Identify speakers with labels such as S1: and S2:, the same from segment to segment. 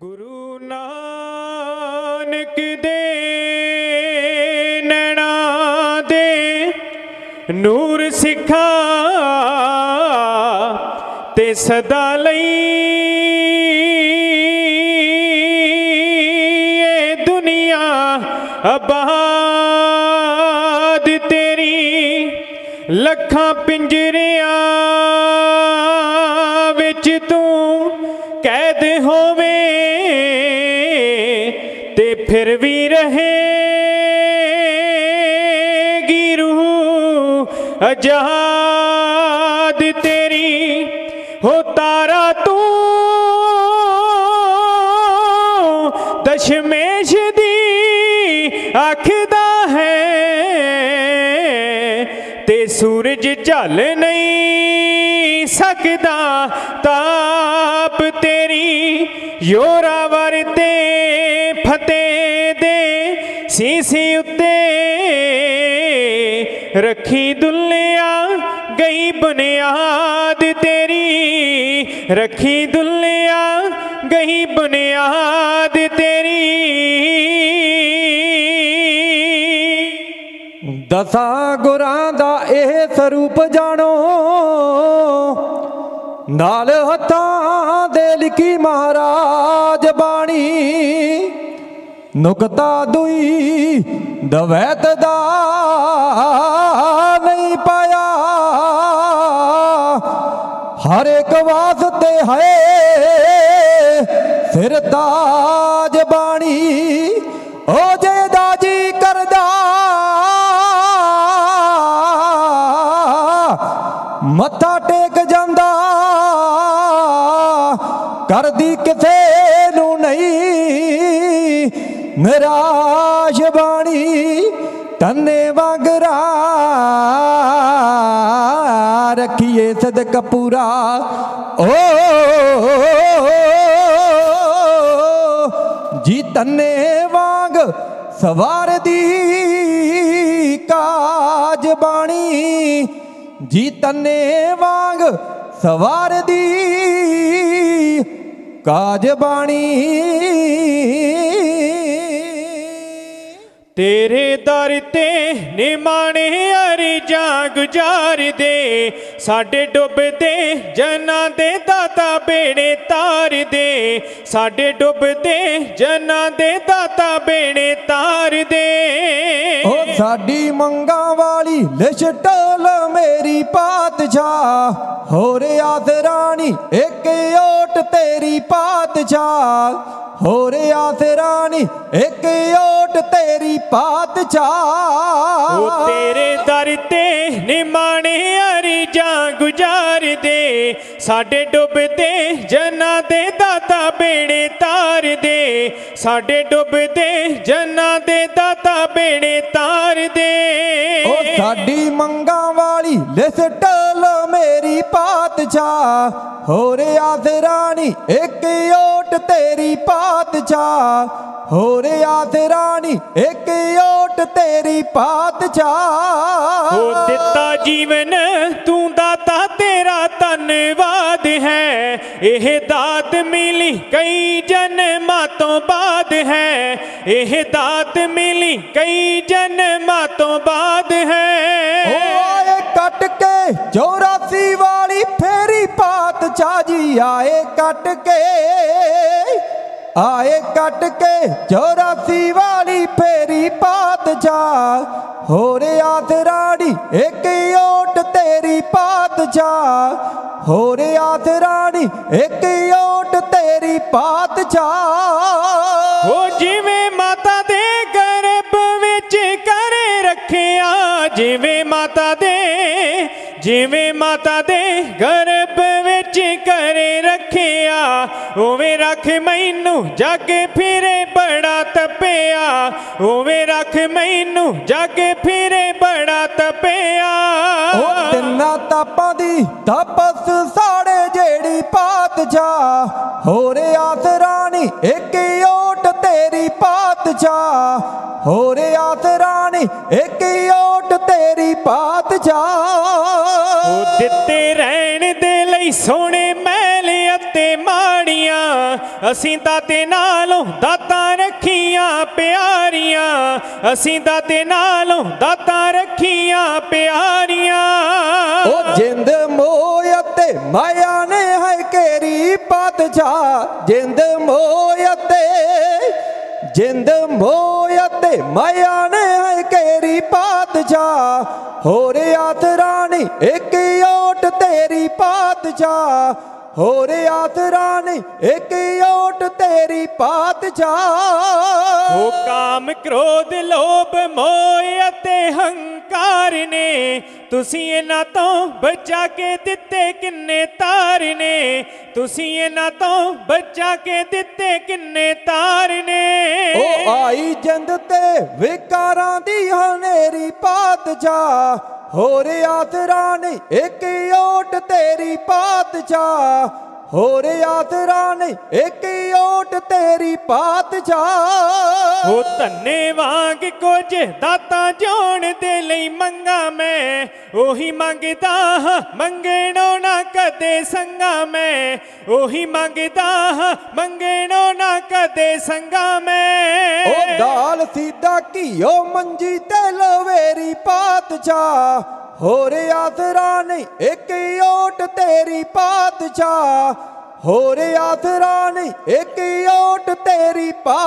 S1: ਗੁਰੂ ਨਾਨਕ ਦੇ ਨੈਣਾ ਦੇ ਨੂਰ ਸਿੱਖਾਂ ਤੇ ਸਦਾ ਲਈ ਇਹ ਦੁਨੀਆ ਆਬਾਦ ਤੇਰੀ ਲੱਖਾਂ ਪਿੰਜਰਿਆਂ ਵਿੱਚ ਤੂੰ कैद होवे ते फिर भी रहेगी रूह आजाद तेरी हो तारा तू दशमेश दी आखदा है ते सूरज झल नहीं सकदा ताप तेरी योरावर ते फतेह दे सीसी उत्ते रखी दुल्लिया गई बुनियाद तेरी रखी दुल्लिया गई बुनियाद तेरी।
S2: दसा गुरां दा एह स्वरूप जानो नाल हत्थां दे लिखी महाराज बाणी नुकता दुई दवैत दा नहीं पाया हर एक वास्ते है सिर ताज बाणी ओ जे दाजी करदा मत्था टेक जांदा करदी किसे नू नहीं निराश बाणी तन्ने वांगरा रखिए सदक पूरा ओ जी तन्ने वांग सवार दी काज बाणी जी तन्ने वांग सवार दी काज बाणी।
S1: तेरे दर ते निमाणे अरजां गुजार दे साडे डुबदे जना दे दाता बेड़े तार दे साडे डुबदे जना दे दाता बेड़े तार दे
S2: ओ साडी मंगा वाली लिशटल मेरी पातशाह होर आसरानी एक ओट तेरी पातशाह होर आसरानी एक ओट तेरी पातशाह।
S1: ओ तेरे दर ते निमाणे अरजां गुजार दे साडे डुबदे जना दे दाता बेड़े तार दे साडे डुबदे जना दे दाता बेड़े तार दे
S2: ओ साडी मंगा वाली लिशटल मेरी पातशाह होर आसरानी एक ओट तेरी पातशाह होर आसरानी एक ओट तेरी पातशाह।
S1: हो दिता जीवन तू दाता तेरा धन्नवाद है यह दात मिली कई जन्मां तो बाद है यह दात मिली कई जन्मां तो बाद है।
S2: ओ आए कट के 84 वाली फेरी पातशाह जी आए कट के 84 वाली फेरी पातशाह होर आसरानी एक ओट तेरी पातशाह होर आसरानी एक ओट तेरी पातशाह।
S1: हो जिवें माता दे गर्भ विच करे रखिया जिवें माता दे गर्भ विच करे रखिया उवें रख मैनू जग फिरे बड़ा तपिया उवें रख मैनू जग फिरे बड़ा तपिया।
S2: ओ तिन्ना तापां दी तपस साड़े जेड़ी पातशाह होर आसरानी एक ओट तेरी पातशाह होर आसरानी एक ओट तेरी पातशाह।
S1: दिते रहन दे लई सोने महल अते माड़ियां ਅਸੀਂ ਦਾਤੇ ਨਾਲੋਂ ਦਾਤਾਂ ਰੱਖੀਆਂ ਪਿਆਰੀਆਂ, ਅਸੀਂ ਦਾਤੇ ਨਾਲੋਂ ਦਾਤਾਂ ਰੱਖੀਆਂ ਪਿਆਰੀਆਂ।
S2: ਉਹ ਜਿੰਦ ਮੋਹ ਅਤੇ ਮਾਇਆ ਨੇ ਹੈ ਕੇਰੀ ਪਾਤਸ਼ਾਹ, ਜਿੰਦ ਮੋਹ ਅਤੇ ਮਾਇਆ ਨੇ ਹੈ ਕੇਰੀ ਪਾਤਸ਼ਾਹ, ਹੋਰ ਆਸਰਾ ਨਹੀਂ ਇੱਕ ਓਟ ਤੇਰੀ ਪਾਤਸ਼ਾਹ, ਹੋਰ ਆਸਰਾ ਨਹੀਂ ਇੱਕ ਓਟ ਤੇਰੀ ਪਾਤਸ਼ਾਹ।
S1: ਉਹ ਕਾਮ ਕ੍ਰੋਧ ਲੋਭ ਮੋਹ ਅਤੇ ਹੰਕਾਰ ਨੇ, ਤੁਸੀਂ ਇਹਨਾਂ ਤੋਂ ਬਚਾ ਕੇ ਦਿੱਤੇ ਕਿੰਨੇ ਤਾਰ ਨੇ, ਤੁਸੀਂ ਇਹਨਾਂ ਤੋਂ ਬਚਾ ਕੇ ਦਿੱਤੇ ਕਿੰਨੇ ਤਾਰ ਨੇ।
S2: ਉਹ ਆਈ ਜਿੰਦ ਤੇ ਵਿਕਾਰਾਂ ਦੀ ਹਨੇਰੀ ਪਾਤਸ਼ਾਹ, ਹੋਰ ਆਸਰਾ ਨਹੀਂ ਇੱਕ ਓਟ ਤੇਰੀ ਪਾਤਸ਼ਾਹ, ਹੋਰ ਆਸਰਾ ਨਹੀਂ ਇੱਕ ਓਟ ਤੇਰੀ ਪਾਤਸ਼ਾਹ।
S1: ਉਹ ਧੰਨੇ ਵਾਂਗ ਕੁਝ ਦਾਤਾਂ ਜੋਣ ਦੇ ਲਈ ਮੰਗਾ ਮੈਂ, ਉਹੀ ਮੰਗਦਾ ਹਾਂ ਮੰਗਣੋਂ ਨਾ ਕਦੇ ਸੰਗਾ ਮੈਂ, ਉਹੀ ਮੰਗਦਾ ਹਾਂ ਮੰਗਣੋਂ ਨਾ ਕਦੇ ਸੰਗਾ ਮੈਂ।
S2: ਉਹ ਦਾਲ ਸੀਧਾ ਘੀਓ ਮੰਜੀ ਤੇ ਲਵੇਰੀ ਪਾਤਸ਼ਾਹ, ਹੋਰ ਆਸਰਾ ਨਹੀਂ ਇੱਕ ਓਟ ਤੇਰੀ ਪਾਤਸ਼ਾਹ, ਹੋਰ ਆਸਰਾ ਨਹੀਂ ਇੱਕ ਓਟ ਤੇਰੀ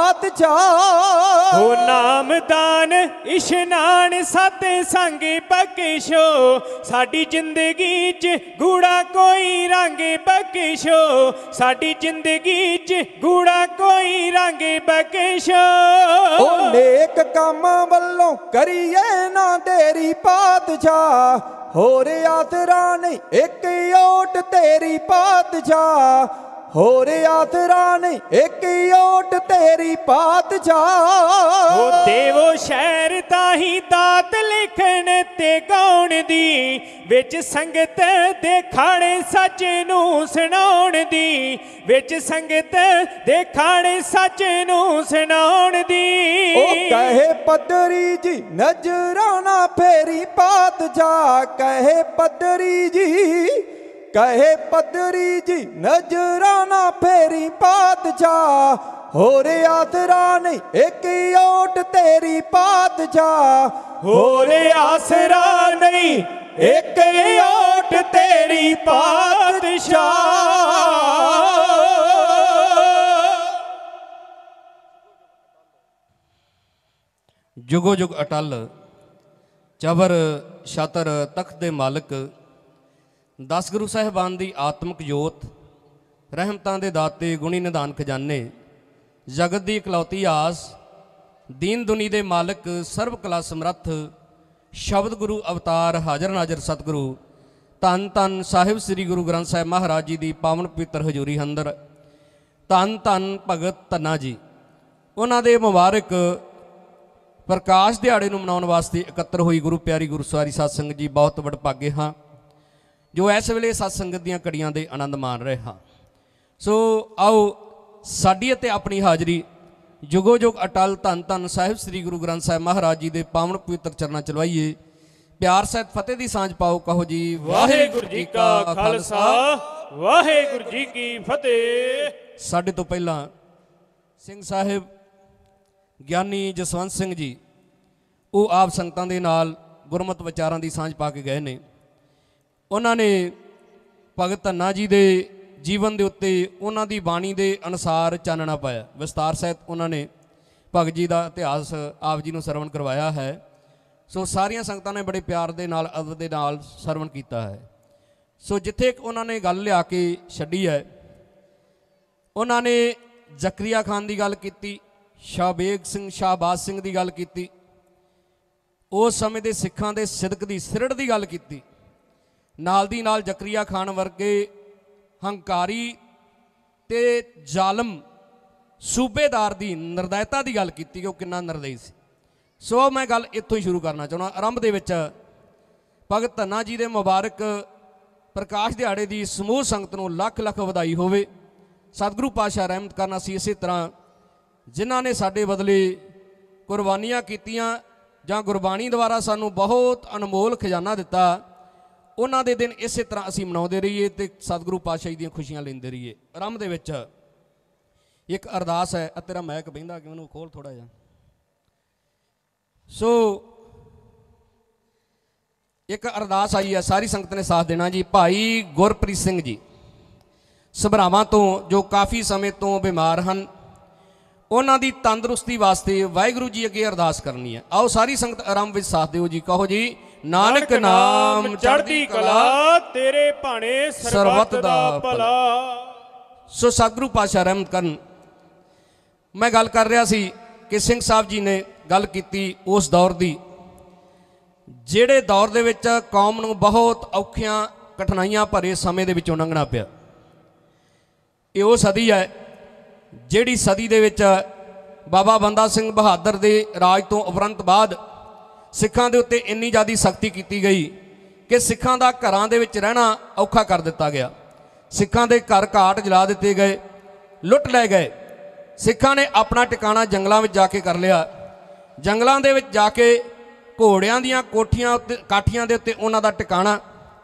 S2: ਪਾਤਸ਼ਾਹ।
S1: ਹੋ ਨਾਮਦਾਨ ਇਸ਼ਨਾਨ ਸਤ ਸੰਗ ਬਖਸ਼ੋ, ਸਾਡੀ ਜ਼ਿੰਦਗੀ 'ਚ ਗੂੜਾ ਕੋਈ ਰੰਗ ਬਖਸ਼ੋ, ਸਾਡੀ ਜ਼ਿੰਦਗੀ 'ਚ ਗੂੜਾ ਕੋਈ ਰੰਗ ਬਖਸ਼ੋ।
S2: ਉਹ ਨੇਕ ਕੰਮਾਂ ਵੱਲੋਂ ਕਰੀਏ ਨਾ ਤੇਰੀ ਪਾਤਸ਼ਾਹ, ਹੋਰ ਆਸਰਾ ਨਹੀਂ ਇੱਕ ਓਟ ਤੇਰੀ ਪਾਤਸ਼ਾਹ, ਹੋਰ ਆਸਰਾ ਨਹੀਂ ਇੱਕ ਓਟ ਤੇਰੀ ਪਾਤਸ਼ਾਹ।
S1: ਉਹ ਦੇਵੋ ਸ਼ਹਿਰ ਦਾ ਹੀ ਦਾਤ ਲਿਖਣ ਤੇ ਗਾਉਣ ਦੀ, ਵਿੱਚ ਸੰਗਤ ਦੇ ਖਾਣੇ ਸੱਚ ਨੂੰ ਸੁਣਾਉਣ ਦੀ, ਵਿੱਚ ਸੰਗਤ ਦੇ ਖਾਣੇ ਸੱਚ ਨੂੰ ਸੁਣਾਉਣ ਦੀ।
S2: ਉਹ ਕਹੇ ਪੱਧਰੀ ਜੀ ਨਜ਼ਰਾਂ ਨਾ ਫੇਰੀ ਪਾਤਸ਼ਾਹ, ਕਹੇ ਪੱਧਰੀ ਜੀ, ਕਹੇ ਪੱਧਰੀ ਜੀ ਨਜ਼ਰਾਂ ਨਾ ਫੇਰੀ ਪਾਤਸ਼ਾਹ, ਹੋਰ ਆਸਰਾ ਨਹੀਂ ਇੱਕ ਓਟ ਤੇਰੀ ਪਾਤਸ਼ਾਹ,
S1: ਹੋਰ ਆਸਰਾ ਨਹੀਂ ਇੱਕ ਓਟ ਤੇਰੀ ਪਾਤਸ਼ਾਹ।
S3: ਜੁਗੋ ਜੁਗ ਅਟਲ ਚਬਰ ਛਤਰ ਤਖਤ ਦੇ ਮਾਲਕ, 10 ਗੁਰੂ ਸਾਹਿਬਾਨ ਦੀ ਆਤਮਿਕ ਜੋਤ, ਰਹਿਮਤਾਂ ਦੇ ਦਾਤੇ ਗੁਣੀ ਨਿਧਾਨ ਖਜ਼ਾਨੇ, ਜਗਤ ਦੀ ਇਕਲੌਤੀ ਆਸ, ਦੀਨ ਦੁਨੀ ਦੇ ਮਾਲਕ, ਸਰਬ ਕਲਾ ਸਮਰੱਥ, ਸ਼ਬਦ ਗੁਰੂ ਅਵਤਾਰ ਹਾਜ਼ਰ ਨਾਜ਼ਰ ਸਤਿਗੁਰੂ ਧੰਨ ਧੰਨ ਸਾਹਿਬ ਸ੍ਰੀ ਗੁਰੂ ਗ੍ਰੰਥ ਸਾਹਿਬ ਮਹਾਰਾਜ ਜੀ ਦੀ ਪਾਵਨ ਪਵਿੱਤਰ ਹਜ਼ੂਰੀ ਅੰਦਰ ਧੰਨ ਧੰਨ ਭਗਤ ਧੰਨਾ ਜੀ, ਉਹਨਾਂ ਦੇ ਮੁਬਾਰਕ ਪ੍ਰਕਾਸ਼ ਦਿਹਾੜੇ ਨੂੰ ਮਨਾਉਣ ਵਾਸਤੇ ਇਕੱਤਰ ਹੋਈ ਗੁਰੂ ਪਿਆਰੀ ਗੁਰਸਵਾਰੀ ਸਾਧ ਸੰਗਤ ਜੀ, ਬਹੁਤ ਵਡਭਾਗੇ ਹਾਂ ਜੋ ਇਸ ਵੇਲੇ ਸਤ ਸੰਗਤ ਦੀਆਂ ਕੜੀਆਂ ਦੇ ਆਨੰਦ ਮਾਣ ਰਹੇ ਹਾਂ। ਸੋ ਆਓ ਸਾਡੀ ਅਤੇ ਆਪਣੀ ਹਾਜ਼ਰੀ ਜੁਗੋ ਜੁਗ ਅਟਲ ਧੰਨ ਧੰਨ ਸਾਹਿਬ ਸ੍ਰੀ ਗੁਰੂ ਗ੍ਰੰਥ ਸਾਹਿਬ ਮਹਾਰਾਜ ਜੀ ਦੇ ਪਾਵਨ ਪਵਿੱਤਰ ਚਰਨਾਂ ਚ ਲਵਾਈਏ। ਪਿਆਰ ਸਹਿਤ ਫਤਿਹ ਦੀ ਸਾਂਝ ਪਾਓ, ਕਹੋ ਜੀ
S1: ਵਾਹਿਗੁਰੂ ਜੀ ਕਾ ਖਾਲਸਾ ਵਾਹਿਗੁਰੂ ਜੀ ਕੀ ਫਤਿਹ।
S3: ਸਾਡੇ ਤੋਂ ਪਹਿਲਾਂ ਸਿੰਘ ਸਾਹਿਬ ਗਿਆਨੀ ਜਸਵੰਤ ਸਿੰਘ ਜੀ, ਉਹ ਆਪ ਸੰਗਤਾਂ ਦੇ ਨਾਲ ਗੁਰਮਤਿ ਵਿਚਾਰਾਂ ਦੀ ਸਾਂਝ ਪਾ ਕੇ ਗਏ ਨੇ। ਉਹਨਾਂ ਨੇ ਭਗਤ ਧੰਨਾ ਜੀ ਦੇ ਜੀਵਨ ਦੇ ਉੱਤੇ ਉਹਨਾਂ ਦੀ ਬਾਣੀ ਦੇ ਅਨੁਸਾਰ ਚਾਨਣਾ ਪਾਇਆ। ਵਿਸਤਾਰ ਸਹਿਤ ਉਹਨਾਂ ਨੇ ਭਗਤ ਜੀ ਦਾ ਇਤਿਹਾਸ ਆਪ ਜੀ ਨੂੰ ਸਰਵਣ ਕਰਵਾਇਆ ਹੈ। ਸੋ ਸਾਰੀਆਂ ਸੰਗਤਾਂ ਨੇ ਬੜੇ ਪਿਆਰ ਦੇ ਨਾਲ ਅਦਬ ਦੇ ਨਾਲ ਸਰਵਣ ਕੀਤਾ ਹੈ। ਸੋ ਜਿੱਥੇ ਉਹਨਾਂ ਨੇ ਗੱਲ ਲਿਆ ਕੇ ਛੱਡੀ ਹੈ, ਉਹਨਾਂ ਨੇ ਜ਼ਕਰੀਆ ਖਾਨ ਦੀ ਗੱਲ ਕੀਤੀ, ਸ਼ਾਹਬੇਗ ਸਿੰਘ ਸ਼ਾਹਬਾਜ਼ ਸਿੰਘ ਦੀ ਗੱਲ ਕੀਤੀ, ਉਸ ਸਮੇਂ ਦੇ ਸਿੱਖਾਂ ਦੇ ਸਿਦਕ ਦੀ ਸਿਰੜ ਦੀ ਗੱਲ ਕੀਤੀ, ਨਾਲ ਦੀ ਨਾਲ ਜ਼ਕਰੀਆ ਖਾਨ ਵਰਗੇ ਹੰਕਾਰੀ ਤੇ ਜ਼ਾਲਮ ਸੂਬੇਦਾਰ ਦੀ ਨਿਰਦੈਤਾ ਦੀ ਗੱਲ ਕੀਤੀ ਕਿ ਉਹ ਕਿੰਨਾ ਨਿਰਦਈ ਸੀ। ਸੋ ਮੈਂ ਗੱਲ ਇੱਥੋਂ ਹੀ ਸ਼ੁਰੂ ਕਰਨਾ ਚਾਹੁੰਦਾ। ਆਰੰਭ ਦੇ ਵਿੱਚ ਭਗਤ ਧੰਨਾ ਜੀ ਦੇ ਮੁਬਾਰਕ ਪ੍ਰਕਾਸ਼ ਦਿਹਾੜੇ ਦੀ ਸਮੂਹ ਸੰਗਤ ਨੂੰ ਲੱਖ ਲੱਖ ਵਧਾਈ ਹੋਵੇ। ਸਤਿਗੁਰੂ ਪਾਤਸ਼ਾਹ ਰਹਿਮਤ ਕਰਨਾ ਸੀ ਇਸੇ ਤਰ੍ਹਾਂ ਜਿਨ੍ਹਾਂ ਨੇ ਸਾਡੇ ਬਦਲੇ ਕੁਰਬਾਨੀਆਂ ਕੀਤੀਆਂ ਜਾਂ ਗੁਰਬਾਣੀ ਦੁਆਰਾ ਸਾਨੂੰ ਬਹੁਤ ਅਨਮੋਲ ਖਜ਼ਾਨਾ ਦਿੱਤਾ, ਉਹਨਾਂ ਦੇ ਦਿਨ ਇਸੇ ਤਰ੍ਹਾਂ ਅਸੀਂ ਮਨਾਉਂਦੇ ਰਹੀਏ ਤੇ ਸਤਿਗੁਰੂ ਪਾਤਸ਼ਾਹ ਦੀਆਂ ਖੁਸ਼ੀਆਂ ਲੈਂਦੇ ਰਹੀਏ। ਆਰੰਭ ਦੇ ਵਿੱਚ ਇੱਕ ਅਰਦਾਸ ਹੈ। ਤੇਰਾ ਮੈਕ ਬਹਿੰਦਾ ਕਿ ਮੈਨੂੰ ਖੋਲ ਥੋੜ੍ਹਾ ਜਿਹਾ। ਸੋ ਇੱਕ ਅਰਦਾਸ ਆਈ ਹੈ, ਸਾਰੀ ਸੰਗਤ ਨੇ ਸਾਥ ਦੇਣਾ ਜੀ। ਭਾਈ ਗੁਰਪ੍ਰੀਤ ਸਿੰਘ ਜੀ ਸਭਰਾਵਾਂ ਤੋਂ, ਜੋ ਕਾਫੀ ਸਮੇਂ ਤੋਂ ਬਿਮਾਰ ਹਨ, ਉਹਨਾਂ ਦੀ ਤੰਦਰੁਸਤੀ ਵਾਸਤੇ ਵਾਹਿਗੁਰੂ ਜੀ ਅੱਗੇ ਅਰਦਾਸ ਕਰਨੀ ਹੈ। ਆਓ ਸਾਰੀ ਸੰਗਤ ਆਰਾਮ ਵਿੱਚ ਸਾਥ ਦਿਓ ਜੀ। ਕਹੋ ਜੀ, ਨਾਨਕ ਨਾਮ ਚੜ੍ਹਦੀ ਕਲਾ,
S1: ਤੇਰੇ ਭਾਣੇ ਸਰਬੱਤ ਦਾ ਭਲਾ।
S3: ਸੋ ਸਤਿਗੁਰੂ ਪਾਤਸ਼ਾਹ ਰਹਿਮਤ ਕਰਨ। ਮੈਂ ਗੱਲ ਕਰ ਰਿਹਾ ਸੀ ਕਿ ਸਿੰਘ ਸਾਹਿਬ ਜੀ ਨੇ ਗੱਲ ਕੀਤੀ ਉਸ ਦੌਰ ਦੀ, ਜਿਹੜੇ ਦੌਰ ਦੇ ਵਿੱਚ ਕੌਮ ਨੂੰ ਬਹੁਤ ਔਖੀਆਂ ਕਠਿਨਾਈਆਂ ਭਰੇ ਸਮੇਂ ਦੇ ਵਿੱਚੋਂ ਲੰਘਣਾ ਪਿਆ। ਇਹ ਉਹ ਸਦੀ ਹੈ ਜਿਹੜੀ ਸਦੀ ਦੇ ਵਿੱਚ ਬਾਬਾ ਬੰਦਾ ਸਿੰਘ ਬਹਾਦਰ ਦੇ ਰਾਜ ਤੋਂ ਉਪਰੰਤ ਬਾਅਦ ਸਿੱਖਾਂ ਦੇ ਉੱਤੇ ਇੰਨੀ ਜ਼ਿਆਦਾ ਸਖਤੀ ਕੀਤੀ ਗਈ ਕਿ ਸਿੱਖਾਂ ਦਾ ਘਰਾਂ ਦੇ ਵਿੱਚ ਰਹਿਣਾ ਔਖਾ ਕਰ ਦਿੱਤਾ ਗਿਆ। ਸਿੱਖਾਂ ਦੇ ਘਰ ਘਾਟ ਜਲਾ ਦਿੱਤੇ ਗਏ, ਲੁੱਟ ਲਏ ਗਏ। ਸਿੱਖਾਂ ਨੇ ਆਪਣਾ ਟਿਕਾਣਾ ਜੰਗਲਾਂ ਵਿੱਚ ਜਾ ਕੇ ਕਰ ਲਿਆ। ਜੰਗਲਾਂ ਦੇ ਵਿੱਚ ਜਾ ਕੇ ਘੋੜਿਆਂ ਦੀਆਂ ਕੋਠੀਆਂ ਉੱਤੇ, ਕਾਠੀਆਂ ਦੇ ਉੱਤੇ ਉਹਨਾਂ ਦਾ ਟਿਕਾਣਾ,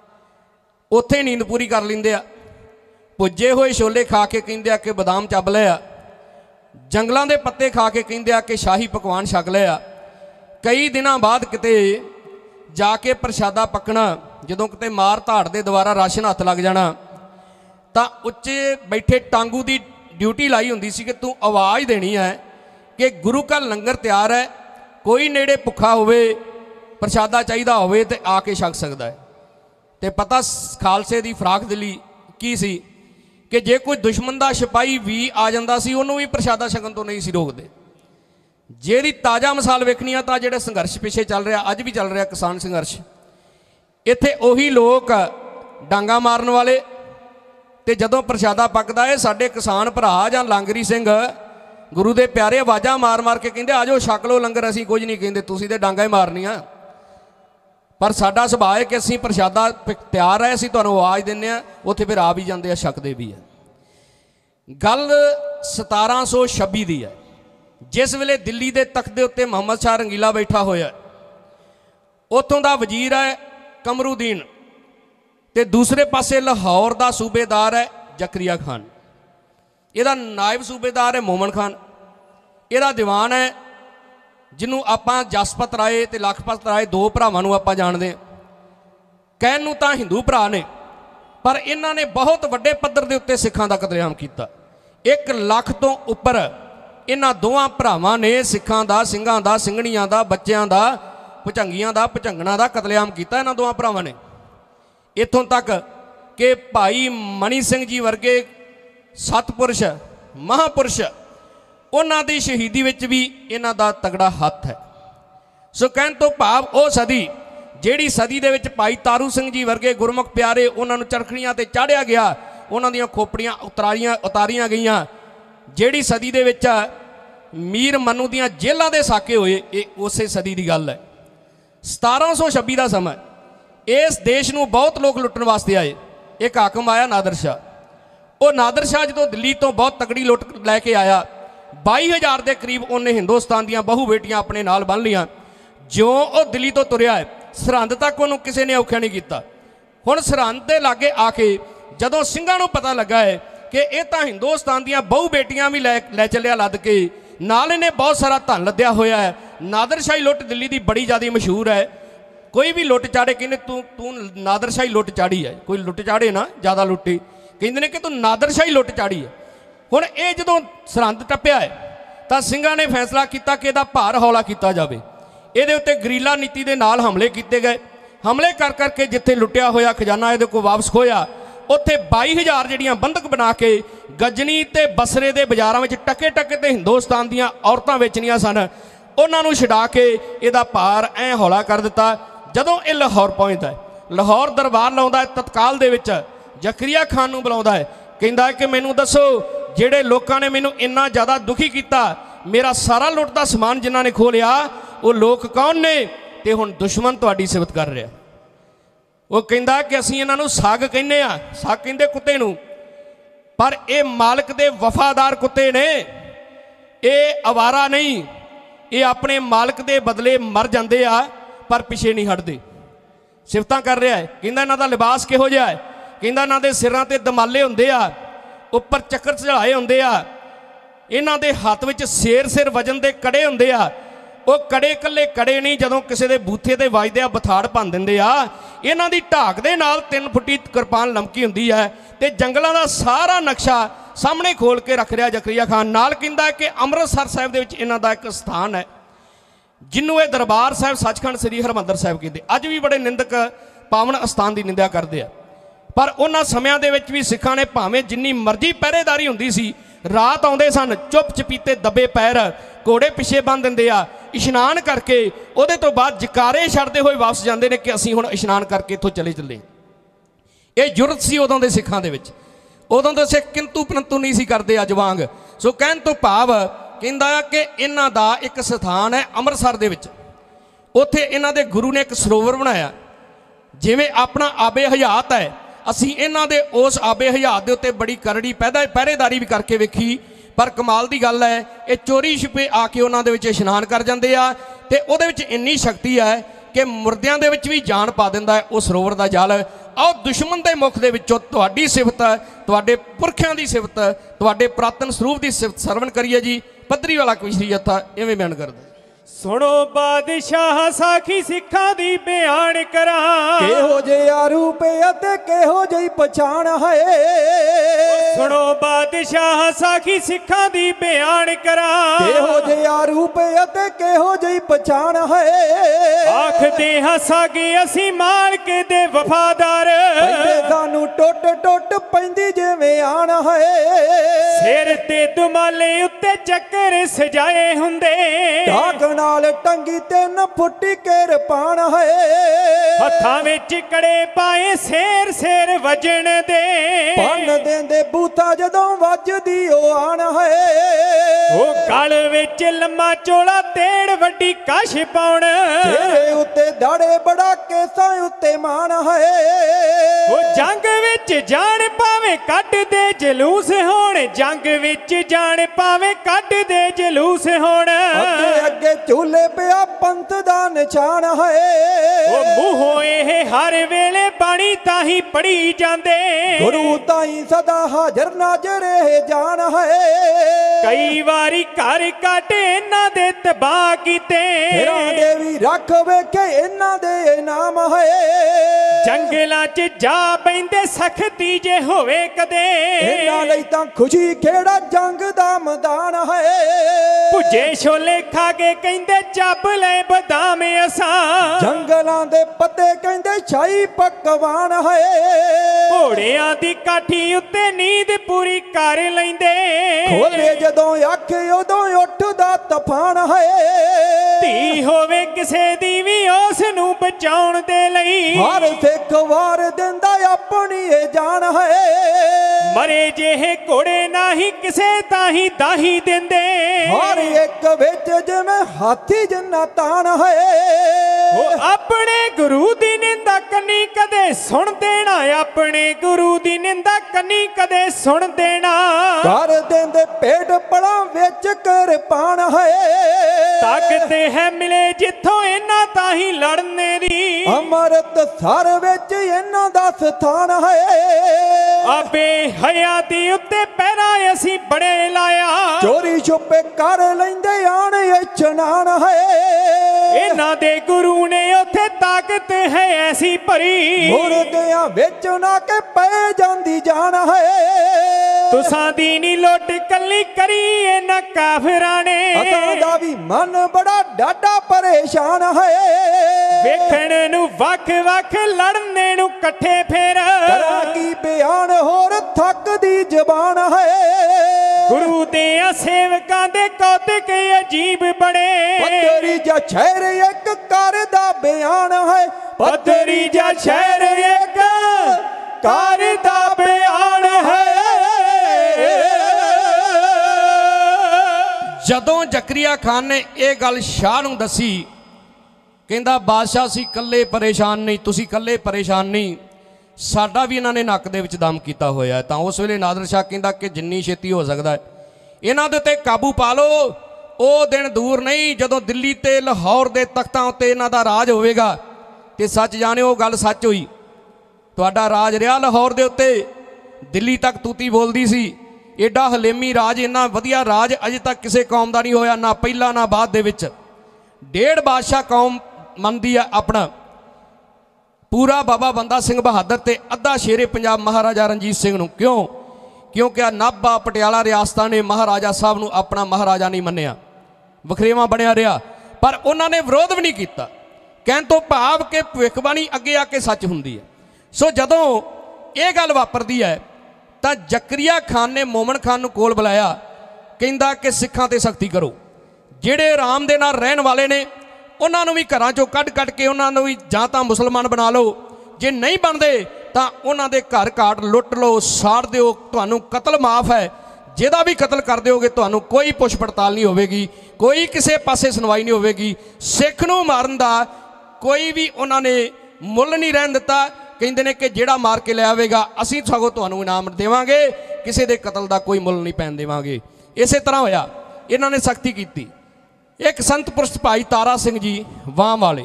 S3: ਉੱਥੇ ਨੀਂਦ ਪੂਰੀ ਕਰ ਲੈਂਦੇ ਆ। ਭੁੱਜੇ ਹੋਏ ਛੋਲੇ ਖਾ ਕੇ ਕਹਿੰਦੇ ਆ ਕਿ ਬਦਾਮ ਚੱਬ ਲਏ ਆ। ਜੰਗਲਾਂ ਦੇ ਪੱਤੇ ਖਾ ਕੇ ਕਹਿੰਦੇ ਆ ਕਿ ਸ਼ਾਹੀ ਪਕਵਾਨ ਛਕ ਲਏ ਆ। ਕਈ ਦਿਨਾਂ ਬਾਅਦ ਕਿਤੇ ਜਾ ਕੇ ਪ੍ਰਸ਼ਾਦਾ ਪੱਕਣਾ, ਜਦੋਂ ਕਿਤੇ ਮਾਰ ਧਾੜ ਦੇ ਦੁਆਰਾ ਰਾਸ਼ਨ ਹੱਥ ਲੱਗ ਜਾਣਾ, ਤਾਂ ਉੱਚੇ ਬੈਠੇ ਟਾਂਗੂ ਦੀ ਡਿਊਟੀ ਲਾਈ ਹੁੰਦੀ ਸੀ ਕਿ ਤੂੰ ਆਵਾਜ਼ ਦੇਣੀ ਹੈ ਕਿ ਗੁਰੂ ਕਾ ਲੰਗਰ ਤਿਆਰ ਹੈ, ਕੋਈ ਨੇੜੇ ਭੁੱਖਾ ਹੋਵੇ, ਪ੍ਰਸ਼ਾਦਾ ਚਾਹੀਦਾ ਹੋਵੇ ਤੇ ਆ ਕੇ ਛਕ ਸਕਦਾ ਹੈ। ਤੇ ਪਤਾ ਖਾਲਸੇ ਦੀ ਫਰਾਖ ਦਿਲੀ ਕੀ ਸੀ ਕਿ ਜੇ ਕੋਈ ਦੁਸ਼ਮਣ ਦਾ ਸਿਪਾਹੀ ਵੀ ਆ ਜਾਂਦਾ ਸੀ, ਉਹਨੂੰ ਵੀ ਪ੍ਰਸ਼ਾਦਾ ਛਕਣ ਤੋਂ ਨਹੀਂ ਸੀ ਰੋਕਦੇ। ਜੇ ਇਹਦੀ ਤਾਜ਼ਾ ਮਿਸਾਲ ਵੇਖਣੀ ਆ ਤਾਂ ਜਿਹੜੇ ਸੰਘਰਸ਼ ਪਿੱਛੇ ਚੱਲ ਰਿਹਾ, ਅੱਜ ਵੀ ਚੱਲ ਰਿਹਾ ਕਿਸਾਨ ਸੰਘਰਸ਼, ਇੱਥੇ ਉਹੀ ਲੋਕ ਡਾਂਗਾ ਮਾਰਨ ਵਾਲੇ, ਤੇ ਜਦੋਂ ਪ੍ਰਸ਼ਾਦਾ ਪੱਕਦਾ ਹੈ ਸਾਡੇ ਕਿਸਾਨ ਭਰਾ ਜਾਂ ਲਾਂਗਰੀ ਸਿੰਘ ਗੁਰੂ ਦੇ ਪਿਆਰੇ ਆਵਾਜ਼ਾਂ ਮਾਰ ਮਾਰ ਕੇ ਕਹਿੰਦੇ ਆ ਜਾਓ ਛਕ ਲਓ ਲੰਗਰ, ਅਸੀਂ ਕੁਝ ਨਹੀਂ ਕਹਿੰਦੇ, ਤੁਸੀਂ ਤੇ ਡਾਂਗਾ ਹੀ ਮਾਰਨੀਆਂ। ਪਰ ਸਾਡਾ ਸੁਭਾਅ ਹੈ ਕਿ ਅਸੀਂ ਪ੍ਰਸ਼ਾਦਾ ਤਿਆਰ ਹੈ, ਅਸੀਂ ਤੁਹਾਨੂੰ ਆਵਾਜ਼ ਦਿੰਦੇ ਹਾਂ, ਉੱਥੇ ਫਿਰ ਆ ਵੀ ਜਾਂਦੇ ਆ, ਛਕਦੇ ਵੀ ਆ। ਗੱਲ 1726 ਦੀ ਹੈ, ਜਿਸ ਵੇਲੇ ਦਿੱਲੀ ਦੇ ਤਖਤ ਦੇ ਉੱਤੇ ਮੁਹੰਮਦ ਸ਼ਾਹ ਰੰਗੀਲਾ ਬੈਠਾ ਹੋਇਆ। ਉੱਥੋਂ ਦਾ ਵਜ਼ੀਰ ਹੈ ਕਮਰੂਦੀਨ, ਤੇ ਦੂਸਰੇ ਪਾਸੇ ਲਾਹੌਰ ਦਾ ਸੂਬੇਦਾਰ ਹੈ ਜ਼ਕਰੀਆ ਖਾਨ। ਇਹਦਾ ਨਾਇਬ ਸੂਬੇਦਾਰ ਹੈ ਮੋਮਨ ਖਾਨ। ਇਹਦਾ ਦੀਵਾਨ ਹੈ ਜਿਹਨੂੰ ਆਪਾਂ ਜਸਪਤ ਰਾਏ ਤੇ ਲਖਪਤ ਰਾਏ, ਦੋ ਭਰਾਵਾਂ ਨੂੰ ਆਪਾਂ ਜਾਣਦੇ ਹਾਂ। ਕਹਿਣ ਨੂੰ ਤਾਂ ਹਿੰਦੂ ਭਰਾ ਨੇ, ਪਰ ਇਹਨਾਂ ਨੇ ਬਹੁਤ ਵੱਡੇ ਪੱਧਰ ਦੇ ਉੱਤੇ ਸਿੱਖਾਂ ਦਾ ਕਤਲੇਆਮ ਕੀਤਾ। 1 ਲੱਖ ਤੋਂ ਉੱਪਰ ਇਹਨਾਂ ਦੋਵਾਂ ਭਰਾਵਾਂ ਨੇ ਸਿੱਖਾਂ ਦਾ, ਸਿੰਘਾਂ ਦਾ, ਸਿੰਘਣੀਆਂ ਦਾ, ਬੱਚਿਆਂ ਦਾ, ਭੁਜੰਗੀਆਂ ਦਾ, ਭੁਜੰਗਣਾ ਦਾ ਕਤਲੇਆਮ ਕੀਤਾ ਇਹਨਾਂ ਦੋਵਾਂ ਭਰਾਵਾਂ ਨੇ। ਇੱਥੋਂ ਤੱਕ ਕਿ ਭਾਈ ਮਣੀ ਸਿੰਘ ਜੀ ਵਰਗੇ ਸਤਪੁਰਸ਼, ਮਹਾਂਪੁਰਸ਼, ਉਹਨਾਂ ਦੀ ਸ਼ਹੀਦੀ ਵਿੱਚ ਵੀ ਇਹਨਾਂ ਦਾ ਤਗੜਾ ਹੱਥ ਹੈ। ਸੋ ਕਹਿਣ ਤੋਂ ਭਾਵ ਉਹ ਸਦੀ, ਜਿਹੜੀ ਸਦੀ ਦੇ ਵਿੱਚ ਭਾਈ ਤਾਰੂ ਸਿੰਘ ਜੀ ਵਰਗੇ ਗੁਰਮੁਖ ਪਿਆਰੇ, ਉਹਨਾਂ ਨੂੰ ਚਰਖੜੀਆਂ ਤੇ ਚਾੜਿਆ ਗਿਆ, ਉਹਨਾਂ ਦੀਆਂ ਖੋਪੜੀਆਂ ਉਤਾਰੀਆਂ ਗਈਆਂ। ਜਿਹੜੀ ਸਦੀ ਦੇ ਵਿੱਚ ਮੀਰ ਮਨੂ ਦੀਆਂ ਜੇਲ੍ਹਾਂ ਦੇ ਸਾਕੇ ਹੋਏ, ਇਹ ਉਸੇ ਸਦੀ ਦੀ ਗੱਲ ਹੈ। 1726 ਦਾ ਸਮਾਂ। ਇਸ ਦੇਸ਼ ਨੂੰ ਬਹੁਤ ਲੋਕ ਲੁੱਟਣ ਵਾਸਤੇ ਆਏ। ਇੱਕ ਹਾਕਮ ਆਇਆ ਨਾਦਰ ਸ਼ਾਹ। ਉਹ ਨਾਦਰ ਸ਼ਾਹ ਜਦੋਂ ਦਿੱਲੀ ਤੋਂ ਬਹੁਤ ਤਕੜੀ ਲੁੱਟ ਲੈ ਕੇ ਆਇਆ, 22,000 ਦੇ ਕਰੀਬ ਉਹਨੇ ਹਿੰਦੁਸਤਾਨ ਦੀਆਂ ਬਹੂ ਬੇਟੀਆਂ ਆਪਣੇ ਨਾਲ ਬੰਨ੍ਹ ਲਈਆਂ। ਜਿਉਂ ਉਹ ਦਿੱਲੀ ਤੋਂ ਤੁਰਿਆ ਹੈ, ਸਰਹੰਦ ਤੱਕ ਉਹਨੂੰ ਕਿਸੇ ਨੇ ਔਖਿਆ ਨਹੀਂ ਕੀਤਾ। ਹੁਣ ਸਰਹੰਦ ਦੇ ਲਾਗੇ ਆ ਕੇ ਜਦੋਂ ਸਿੰਘਾਂ ਨੂੰ ਪਤਾ ਲੱਗਾ ਹੈ ਕਿ ਇਹ ਤਾਂ ਹਿੰਦੁਸਤਾਨ ਦੀਆਂ ਬਹੂ ਬੇਟੀਆਂ ਵੀ ਲੈ ਚੱਲਿਆ ਲੱਦ ਕੇ, ਨਾਲ ਇਹਨੇ ਬਹੁਤ ਸਾਰਾ ਧਨ ਲੱਦਿਆ ਹੋਇਆ ਹੈ। ਨਾਦਰਸ਼ਾਹੀ ਲੁੱਟ ਦਿੱਲੀ ਦੀ ਬੜੀ ਜ਼ਿਆਦਾ ਮਸ਼ਹੂਰ ਹੈ। ਕੋਈ ਵੀ ਲੁੱਟ ਚਾੜੇ ਕਹਿੰਦੇ ਤੂੰ ਨਾਦਰਸ਼ਾਹੀ ਲੁੱਟ ਚਾੜੀ ਹੈ। ਕੋਈ ਲੁੱਟ ਚਾੜੇ ਨਾ ਜ਼ਿਆਦਾ ਲੁੱਟੀ, ਕਹਿੰਦੇ ਨੇ ਕਿ ਤੂੰ ਨਾਦਰਸ਼ਾਹੀ ਲੁੱਟ ਚਾੜੀ ਹੈ। ਹੁਣ ਇਹ ਜਦੋਂ ਸਰਹੰਦ ਟੱਪਿਆ ਹੈ ਤਾਂ ਸਿੰਘਾਂ ਨੇ ਫੈਸਲਾ ਕੀਤਾ ਕਿ ਇਹਦਾ ਭਾਰ ਹੌਲਾ ਕੀਤਾ ਜਾਵੇ। ਇਹਦੇ ਉੱਤੇ ਗਰੀਲਾ ਨੀਤੀ ਦੇ ਨਾਲ ਹਮਲੇ ਕੀਤੇ ਗਏ। ਹਮਲੇ ਕਰ ਕਰਕੇ ਜਿੱਥੇ ਲੁੱਟਿਆ ਹੋਇਆ ਖਜ਼ਾਨਾ ਇਹਦੇ ਕੋਲ ਵਾਪਸ ਖੋਇਆ, ਉੱਥੇ 22,000 ਜਿਹੜੀਆਂ ਬੰਦਕ ਬਣਾ ਕੇ ਗਜਨੀ ਤੇ ਬਸਰੇ ਦੇ ਬਾਜ਼ਾਰਾਂ ਵਿੱਚ ਟਕੇ ਟਕੇ ਤੇ ਹਿੰਦੁਸਤਾਨ ਦੀਆਂ ਔਰਤਾਂ ਵੇਚਣੀਆਂ ਸਨ, ਉਹਨਾਂ ਨੂੰ ਛਡਾ ਕੇ ਇਹਦਾ ਭਾਰ ਐਂ ਹੌਲਾ ਕਰ ਦਿੱਤਾ। ਜਦੋਂ ਇਹ ਲਾਹੌਰ ਪਹੁੰਚਦਾ, ਲਾਹੌਰ ਦਰਬਾਰ ਲਾਉਂਦਾ, ਤਤਕਾਲ ਦੇ ਵਿੱਚ ਜ਼ਕਰੀਆ ਖਾਨ ਨੂੰ ਬੁਲਾਉਂਦਾ ਹੈ। ਕਹਿੰਦਾ ਕਿ ਮੈਨੂੰ ਦੱਸੋ, ਜਿਹੜੇ ਲੋਕਾਂ ਨੇ ਮੈਨੂੰ ਇੰਨਾ ਜ਼ਿਆਦਾ ਦੁਖੀ ਕੀਤਾ, ਮੇਰਾ ਸਾਰਾ ਲੁੱਟ ਦਾ ਸਮਾਨ ਜਿਨ੍ਹਾਂ ਨੇ ਖੋਹ ਲਿਆ, ਉਹ ਲੋਕ ਕੌਣ ਨੇ ਤੇ ਹੁਣ ਦੁਸ਼ਮਣ ਤੁਹਾਡੀ ਸਿਫਤ ਕਰ ਰਿਹਾ। ਉਹ ਕਹਿੰਦਾ ਕਿ ਅਸੀਂ ਇਹਨਾਂ ਨੂੰ ਸਾਗ ਕਹਿੰਦੇ ਆ। ਸਾਗ ਕਹਿੰਦੇ ਕੁੱਤੇ ਨੂੰ, ਪਰ ਇਹ ਮਾਲਕ ਦੇ ਵਫਾਦਾਰ ਕੁੱਤੇ ਨੇ, ਇਹ ਅਵਾਰਾ ਨਹੀਂ। ਇਹ ਆਪਣੇ ਮਾਲਕ ਦੇ ਬਦਲੇ ਮਰ ਜਾਂਦੇ ਆ ਪਰ ਪਿੱਛੇ ਨਹੀਂ ਹਟਦੇ। ਸਿਫਤਾਂ ਕਰ ਰਿਹਾ ਹੈ। ਕਹਿੰਦਾ ਇਹਨਾਂ ਦਾ ਲਿਬਾਸ ਕਿਹੋ ਜਿਹਾ ਹੈ? ਕਹਿੰਦਾ ਇਹਨਾਂ ਦੇ ਸਿਰਾਂ ਤੇ ਦਮਾਲੇ ਹੁੰਦੇ ਆ, ਉੱਪਰ ਚੱਕਰ ਚੜਾਏ ਹੁੰਦੇ ਆ, ਇਹਨਾਂ ਦੇ ਹੱਥ ਵਿੱਚ ਸਿਰ ਵਜਨ ਦੇ ਕੜੇ ਹੁੰਦੇ ਆ। ਉਹ ਕੜੇ ਇਕੱਲੇ ਕੜੇ ਨਹੀਂ, ਜਦੋਂ ਕਿਸੇ ਦੇ ਬੂਥੇ ਤੇ ਵੱਜਦੇ ਆ ਬਥਾੜ ਭੰਨ ਦਿੰਦੇ ਆ। ਇਹਨਾਂ ਦੀ ਢਾਕ ਦੇ ਨਾਲ 3 ਫੁੱਟੀ ਕਿਰਪਾਨ ਲਮਕੀ ਹੁੰਦੀ ਹੈ ਤੇ ਜੰਗਲਾਂ ਦਾ ਸਾਰਾ ਨਕਸ਼ਾ ਸਾਹਮਣੇ ਖੋਲ ਕੇ ਰੱਖ ਰਿਹਾ ਜ਼ਕਰੀਆ ਖਾਨ। ਨਾਲ ਕਹਿੰਦਾ ਕਿ ਅੰਮ੍ਰਿਤਸਰ ਸਾਹਿਬ ਦੇ ਵਿੱਚ ਇਹਨਾਂ ਦਾ ਇੱਕ ਸਥਾਨ ਹੈ ਜਿਹਨੂੰ ਇਹ ਦਰਬਾਰ ਸਾਹਿਬ ਸੱਚਖੰਡ ਸ੍ਰੀ ਹਰਿਮੰਦਰ ਸਾਹਿਬ ਕਹਿੰਦੇ। ਅੱਜ ਵੀ ਬੜੇ ਨਿੰਦਕ ਪਾਵਨ ਅਸਥਾਨ ਦੀ ਨਿੰਦਿਆ ਕਰਦੇ ਆ, ਪਰ ਉਹਨਾਂ ਸਮਿਆਂ ਦੇ ਵਿੱਚ ਵੀ ਸਿੱਖਾਂ ਨੇ ਭਾਵੇਂ ਜਿੰਨੀ ਮਰਜ਼ੀ ਪਹਿਰੇਦਾਰੀ ਹੁੰਦੀ ਸੀ, ਰਾਤ ਆਉਂਦੇ ਸਨ ਚੁੱਪ ਚਪੀਤੇ ਦੱਬੇ ਪੈਰ ਘੋੜੇ ਪਿੱਛੇ ਬੰਨ ਦਿੰਦੇ ਆ, ਇਸ਼ਨਾਨ ਕਰਕੇ ਉਹਦੇ ਤੋਂ ਬਾਅਦ ਜਕਾਰੇ ਛੱਡਦੇ ਹੋਏ ਵਾਪਸ ਜਾਂਦੇ ਨੇ ਕਿ ਅਸੀਂ ਹੁਣ ਇਸ਼ਨਾਨ ਕਰਕੇ ਇੱਥੋਂ ਚਲੇ ਚੱਲੇ। ਇਹ ਜੁਰਤ ਸੀ ਉਦੋਂ ਦੇ ਸਿੱਖਾਂ ਦੇ ਵਿੱਚ। ਉਦੋਂ ਦੇ ਸਿੱਖ ਕਿੰਤੂ ਪਰੰਤੂ ਨਹੀਂ ਸੀ ਕਰਦੇ ਅੱਜ ਵਾਂਗ। ਸੋ ਕਹਿਣ ਤੋਂ ਭਾਵ ਕਹਿੰਦਾ ਕਿ ਇਹਨਾਂ ਦਾ ਇੱਕ ਸਥਾਨ ਹੈ ਅੰਮ੍ਰਿਤਸਰ ਦੇ ਵਿੱਚ। ਉੱਥੇ ਇਹਨਾਂ ਦੇ ਗੁਰੂ ਨੇ ਇੱਕ ਸਰੋਵਰ ਬਣਾਇਆ, ਜਿਵੇਂ ਆਪਣਾ ਆਬੇ ਹਯਾਤ ਹੈ। ਅਸੀਂ ਇਹਨਾਂ ਦੇ ਉਸ ਆਬੇ ਹਯਾਤ ਦੇ ਉੱਤੇ ਬੜੀ ਕਰੜੀ ਪਹਿਰੇਦਾਰੀ ਵੀ ਕਰਕੇ ਵੇਖੀ, ਪਰ ਕਮਾਲ ਦੀ ਗੱਲ ਹੈ ਇਹ ਚੋਰੀ ਛਿਪੇ ਆ ਕੇ ਉਹਨਾਂ ਦੇ ਵਿੱਚ ਇਸ਼ਨਾਨ ਕਰ ਜਾਂਦੇ ਆ ਤੇ ਉਹਦੇ ਵਿੱਚ ਇੰਨੀ ਸ਼ਕਤੀ ਹੈ ਕਿ ਮੁਰਦਿਆਂ ਦੇ ਵਿੱਚ ਵੀ ਜਾਨ ਪਾ ਦਿੰਦਾ ਹੈ ਉਹ ਸਰੋਵਰ ਦਾ ਜਲ। ਆਓ ਦੁਸ਼ਮਣ ਦੇ ਮੁਖ ਦੇ ਵਿੱਚੋਂ ਤੁਹਾਡੀ ਸਿਫਤ, ਤੁਹਾਡੇ ਪੁਰਖਿਆਂ ਦੀ ਸਿਫਤ, ਤੁਹਾਡੇ ਪੁਰਾਤਨ ਸਰੂਪ ਦੀ ਸਿਫਤ ਸਰਵਣ ਕਰੀਏ ਜੀ। ਪੱਧਰੀ ਵਾਲਾ ਕਵਿਸ਼ਰੀ ਜੱਥਾ ਇਵੇਂ ਬਿਆਨ ਕਰਦਾ।
S1: ਸੁਣੋ ਬਾਦਸ਼ਾਹ ਸਾਖੀ ਸਿੱਖਾਂ ਦੀ ਬਿਆਨ ਕਰਾਂ,
S2: ਕਿਹੋ ਜਿਹਾ ਰੂਪ ਅਤੇ ਕਿਹੋ ਜਿਹੀ ਪਛਾਣ ਹੈ।
S1: ਸੁਣੋ ਬਾਦਸ਼ਾਹ ਸਾਖੀ ਸਿੱਖਾਂ ਦੀ ਬਿਆਨ ਕਰਾਂ,
S2: ਕਿਹੋ ਜਿਹਾ ਰੂਪ ਅਤੇ ਕਿਹੋ ਜਿਹੀ ਪਛਾਣ ਹੈ।
S1: ਆਖਦੇ ਹਾਂ ਸਾਗੇ ਅਸੀਂ ਮਾਲਕ ਦੇ ਵਫਾਦਾਰ,
S2: ਪੈਂਦੇ ਸਾਨੂੰ ਟੁੱਟ ਟੁੱਟ ਪੈਂਦੀ ਜਿਵੇਂ ਆਣ ਹੈ।
S1: ਸਿਰ ਤੇ ਦੁਮਾਲੇ ਉੱਤੇ ਚੱਕਰ ਸਜਾਏ ਹੁੰਦੇ,
S2: ਢਾਕ ਨਾਲ ਟੰਗੀ 3 ਫੁੱਟੀ ਕਿਰਪਾਨ ਹੈ।
S1: ਹੱਥਾਂ ਵਿੱਚ ਕੜੇ ਪਾਏ ਸਿਰ ਵਜਣ ਦੇ,
S2: ਪੰਨ ਦੇਂਦੇ ਬੂਥਾ ਜਦੋਂ ਵੱਜਦੀ ਉਹ ਆਣ ਹੈ।
S1: ਉਹ ਗਲ ਵਿੱਚ ਲੰਮਾ ਚੋਲਾ ਤੇੜ ਵੱਡੀ ਕਸ਼ ਪਾਉਣ,
S2: ਤੇਰੇ ਉੱਤੇ ਦਾੜੇ ਬੜਾ ਕੇਸਾਂ ਉੱਤੇ ਮਾਣ ਹੈ।
S1: ਉਹ ਜੰਗ ਵਿੱਚ ਜਾਣ ਪਾਵੇ ਕੱਢਦੇ ਜਲੂਸ ਹੋਣ, ਜੰਗ ਵਿੱਚ ਜਾਣ ਪਾਵੇ ਕੱਢਦੇ ਜਲੂਸ ਹੋਣ।
S2: ਅੱਗੇ ਅੱਗੇ ਝੂਲੇ ਪਿਆ ਪੰਥ ਦਾ ਨਿਸ਼ਾਨ ਹੈ।
S1: ਉਹ ਮੂੰਹੋਂ ਇਹ ਹਰ ਵੇਲੇ ਬਾਣੀ ਤਾਂ ਹੀ ਪੜੀ ਜਾਂਦੇ,
S2: ਗੁਰੂ ਤਾਈ ਸਦਾ ਹਾਜ਼ਰ ਨਾਜ਼ਰ ਇਹ ਜਾਨ ਹੈ।
S1: ਕਈ ਵਾਰੀ ਘਰ ਕੱਢ ਇਹਨਾਂ ਦੇ ਤਬਾਹ ਕੀਤੇ,
S2: ਤੇਰਾਂ ਦੇ ਵੀ ਰੱਖ ਵੇਖੇ ਇਹਨਾਂ ਦੇ ਇਨਾਮ ਹੈ।
S1: ਜੰਗਲਾਂ 'ਚ ਜਾ ਬੈਂਦੇ ਸਖਤੀ ਜੇ ਹੋਵੇ ਕਦੇ,
S2: ਇਹਨਾਂ ਲਈ ਤਾਂ ਖੁਸ਼ੀ ਖੇੜਾ ਜੰਗ ਦਾ ਮੈਦਾਨ ਹੈ।
S1: ਭੁੱਜੇ ਛੋਲੇ ਖਾ ਕੇ ਕਹਿੰਦੇ ਚੱਬ ਲੈ ਬਦਾਮ ਅਸਾਂ,
S2: ਜੰਗਲਾਂ ਦੇ ਪੱਤੇ ਕਹਿੰਦੇ ਸ਼ਾਹੀ ਪਕਵਾਨ ਹੈ।
S1: ਘੋੜਿਆਂ ਦੀ ਕਾਠੀ ਉੱਤੇ ਨੀਂਦ ਪੂਰੀ ਕਰ ਲੈਂਦੇ,
S2: ਖੋਲੇ ਜਦੋਂ ਅੱਖ ਉਦੋਂ ਉੱਠਦਾ ਤੂਫਾਨ ਹੈ।
S1: ਧੀ ਹੋਵੇ ਕਿਸੇ ਦੀ ਵੀ ਉਸ ਨੂੰ ਬਚਾਉਣ ਦੇ ਲਈ,
S2: ਹਰ ਸਿੱਖ ਵਾਰ ਦਿੰਦਾ ਆਪਣੀ ਇਹ ਜਾਨ ਹੈ।
S1: ਮਰੇ ਜਿਹੇ ਘੋੜੇ ਨਾਹੀ ਕਿਸੇ ਤਾਂ ਹੀ ਦਾਹੀ ਦਿੰਦੇ,
S2: ਹਰ ਇੱਕ ਵਿੱਚ ਜਿਵੇਂ ਹਾਥੀ ਜਿੰਨਾ ਤਾਣ ਹੈ।
S1: ਉਹ ਆਪਣੇ ਗੁਰੂ ਦੀ ਨਿੰਦਾ ਕੰਨੀ ਕਦੇ ਸੁਣ ਦੇਣਾ, ਆਪਣੇ ਗੁਰੂ ਦੀ ਨਿੰਦਾ ਕੰਨੀ ਕਦੇ ਸੁਣ ਦੇਣਾ।
S2: ਕਰ ਦਿੰਦੇ ਪੇਟ ਪਲਾਂ ਵਿੱਚ ਕਿਰਪਾਨ ਹੈ।
S1: ਤਾਕਤ ਹੈ ਮਿਲੇ ਜਿੱਥੋਂ ਇਹਨਾਂ ਤਾਂ ਹੀ ਲੜਨੇ ਦੀ,
S2: ਅੰਮ੍ਰਿਤ ਸਰ ਵਿੱਚ ਇਹਨਾਂ ਦਾ ਸਥਾਨ ਹੈ।
S1: ਆਬੇ ਹਯਾਤੀ ਉੱਤੇ ਪਹਿਰਾ ਅਸੀਂ ਬੜੇ ਲਾਇਆ,
S2: ਚੋਰੀ ਛੁਪੇ ਕਰ ਲੈਂਦੇ ਆਣ ਇਸ਼ਨਾਨ ਹੈ।
S1: ਇਹਨਾਂ ਦੇ ਗੁਰੂ ਨੇ ਉੱਥੇ ਤਾਕਤ ਹੈ ਐਸੀ ਭਰੀ,
S2: ਮੁਰਦਿਆਂ ਵਿੱਚ ਨਾ ਕੇ ਪੈ ਜਾਂਦੀ ਜਾਨ ਹੈ।
S1: ਤੁਸਾਂ ਦੀ ਨੀ ਲੁੱਟ ਕੱਲੀ ਕਰੀ ਇਹਨਾਂ ਕਾਫਰਾਂ ਨੇ,
S2: ਅਸਾਂ ਦਾ ਵੀ ਮਨ ਬੜਾ ਡਾਢਾ ਪਰੇਸ਼ਾਨ ਹੈ।
S1: ਵੇਖਣ ਨੂੰ ਵੱਖ ਵੱਖ ਲੜਨੇ ਨੂੰ ਇਕੱਠੇ ਫੇਰ,
S2: ਕਰਾਂ ਕੀ ਬਿਆਨ ਹੋਰ ਥੱਕਦੀ ਜ਼ਬਾਨ ਹੈ।
S1: ਗੁਰੂ ਦੇ ਸੇਵਕਾਂ ਦੇ ਕੌਤਕ ਅਜੀਬ ਬੜੇ,
S2: ਪੱਧਰੀ ਜਾਂ ਸ਼ਹਿਰ ਇੱਕ ਕਰਦਾ ਬਿਆਨ ਹੈ।
S1: ਪੱਧਰੀ ਜਾਂ ਸ਼ਹਿਰ ਇੱਕ ਕਰਦਾ ਬਿਆਨ ਹੈ।
S3: ਜਦੋਂ ਜ਼ਕਰੀਆ ਖਾਨ ਨੇ ਇਹ ਗੱਲ ਸ਼ਾਹ ਨੂੰ ਦੱਸੀ, ਕਹਿੰਦਾ ਬਾਦਸ਼ਾਹ ਅਸੀਂ ਇਕੱਲੇ ਪਰੇਸ਼ਾਨ ਨਹੀਂ, ਤੁਸੀਂ ਇਕੱਲੇ ਪਰੇਸ਼ਾਨ ਨਹੀਂ, ਸਾਡਾ ਵੀ ਇਹਨਾਂ ਨੇ ਨੱਕ ਦੇ ਵਿੱਚ ਦਮ ਕੀਤਾ ਹੋਇਆ। ਤਾਂ ਉਸ ਵੇਲੇ ਨਾਦਰ ਸ਼ਾਹ ਕਹਿੰਦਾ ਕਿ ਜਿੰਨੀ ਛੇਤੀ ਹੋ ਸਕਦਾ ਇਹਨਾਂ ਦੇ ਉੱਤੇ ਕਾਬੂ ਪਾ ਲਓ। ਉਹ ਦਿਨ ਦੂਰ ਨਹੀਂ ਜਦੋਂ ਦਿੱਲੀ ਤੇ ਲਾਹੌਰ ਦੇ ਤਖਤਾਂ ਉੱਤੇ ਇਹਨਾਂ ਦਾ ਰਾਜ ਹੋਵੇਗਾ। ਤੇ ਸੱਚ ਜਾਣਿਓ ਉਹ ਗੱਲ ਸੱਚ ਹੋਈ। ਤੁਹਾਡਾ ਰਾਜ ਰਿਹਾ ਲਾਹੌਰ ਦੇ ਉੱਤੇ, ਦਿੱਲੀ ਤੱਕ ਤੂਤੀ ਬੋਲਦੀ ਸੀ, एडा हलेमी राज, इन्ना वधिया राज अजे तक किसी कौम का नहीं होया, ना पहला ना बाद दे विच। 1.5 बादशाह कौम मनदी है अपना, पूरा बाबा बंदा सिंह बहादुर ते अद्धा शेरे पंजाब महाराजा रणजीत सिंह नूं। क्यों? क्योंकि नाभा पटियाला रियासतां ने महाराजा साहब नूं अपना महाराजा नहीं मन्निया, वखरेवा बनिया रहा, पर उन्होंने विरोध भी नहीं किया। कहण तो भाव के भविष्यवाणी अगे आके सच हुंदी है। सो जदों ये गल वापरदी है तो जकरिया खान ने मोमन खान नूं कोल बुलाया, कहंदा कि सिखां ते सख्ती करो, जिहड़े आराम दे नाल रहण वाले ने उन्हां नूं भी घरां चों कढ के उन्हां नूं भी जां तां मुसलमान बना लो, जे नहीं बनदे तां उन्हां दे घर काट लुट लो, साड़ दिओ, तुहानूं कतल माफ़ है। जिहदा भी कतल कर दोगे तुहानूं कोई पुछ पड़ताल नहीं होवेगी, कोई किसी पासे सुनवाई नहीं होवेगी। सिख नूं मारन दा कोई भी उन्होंने मुल नहीं रहन दिता। कहते हैं कि जिहड़ा मार के ले आवेगा असीं सगों तुहानूं इनाम देवांगे, किसी दे कतल का कोई मुल नहीं पैन देवांगे। इस तरह होया, इन्होंने सख्ती की। एक संत पुरुष भाई तारा सिंह जी वाह वाले,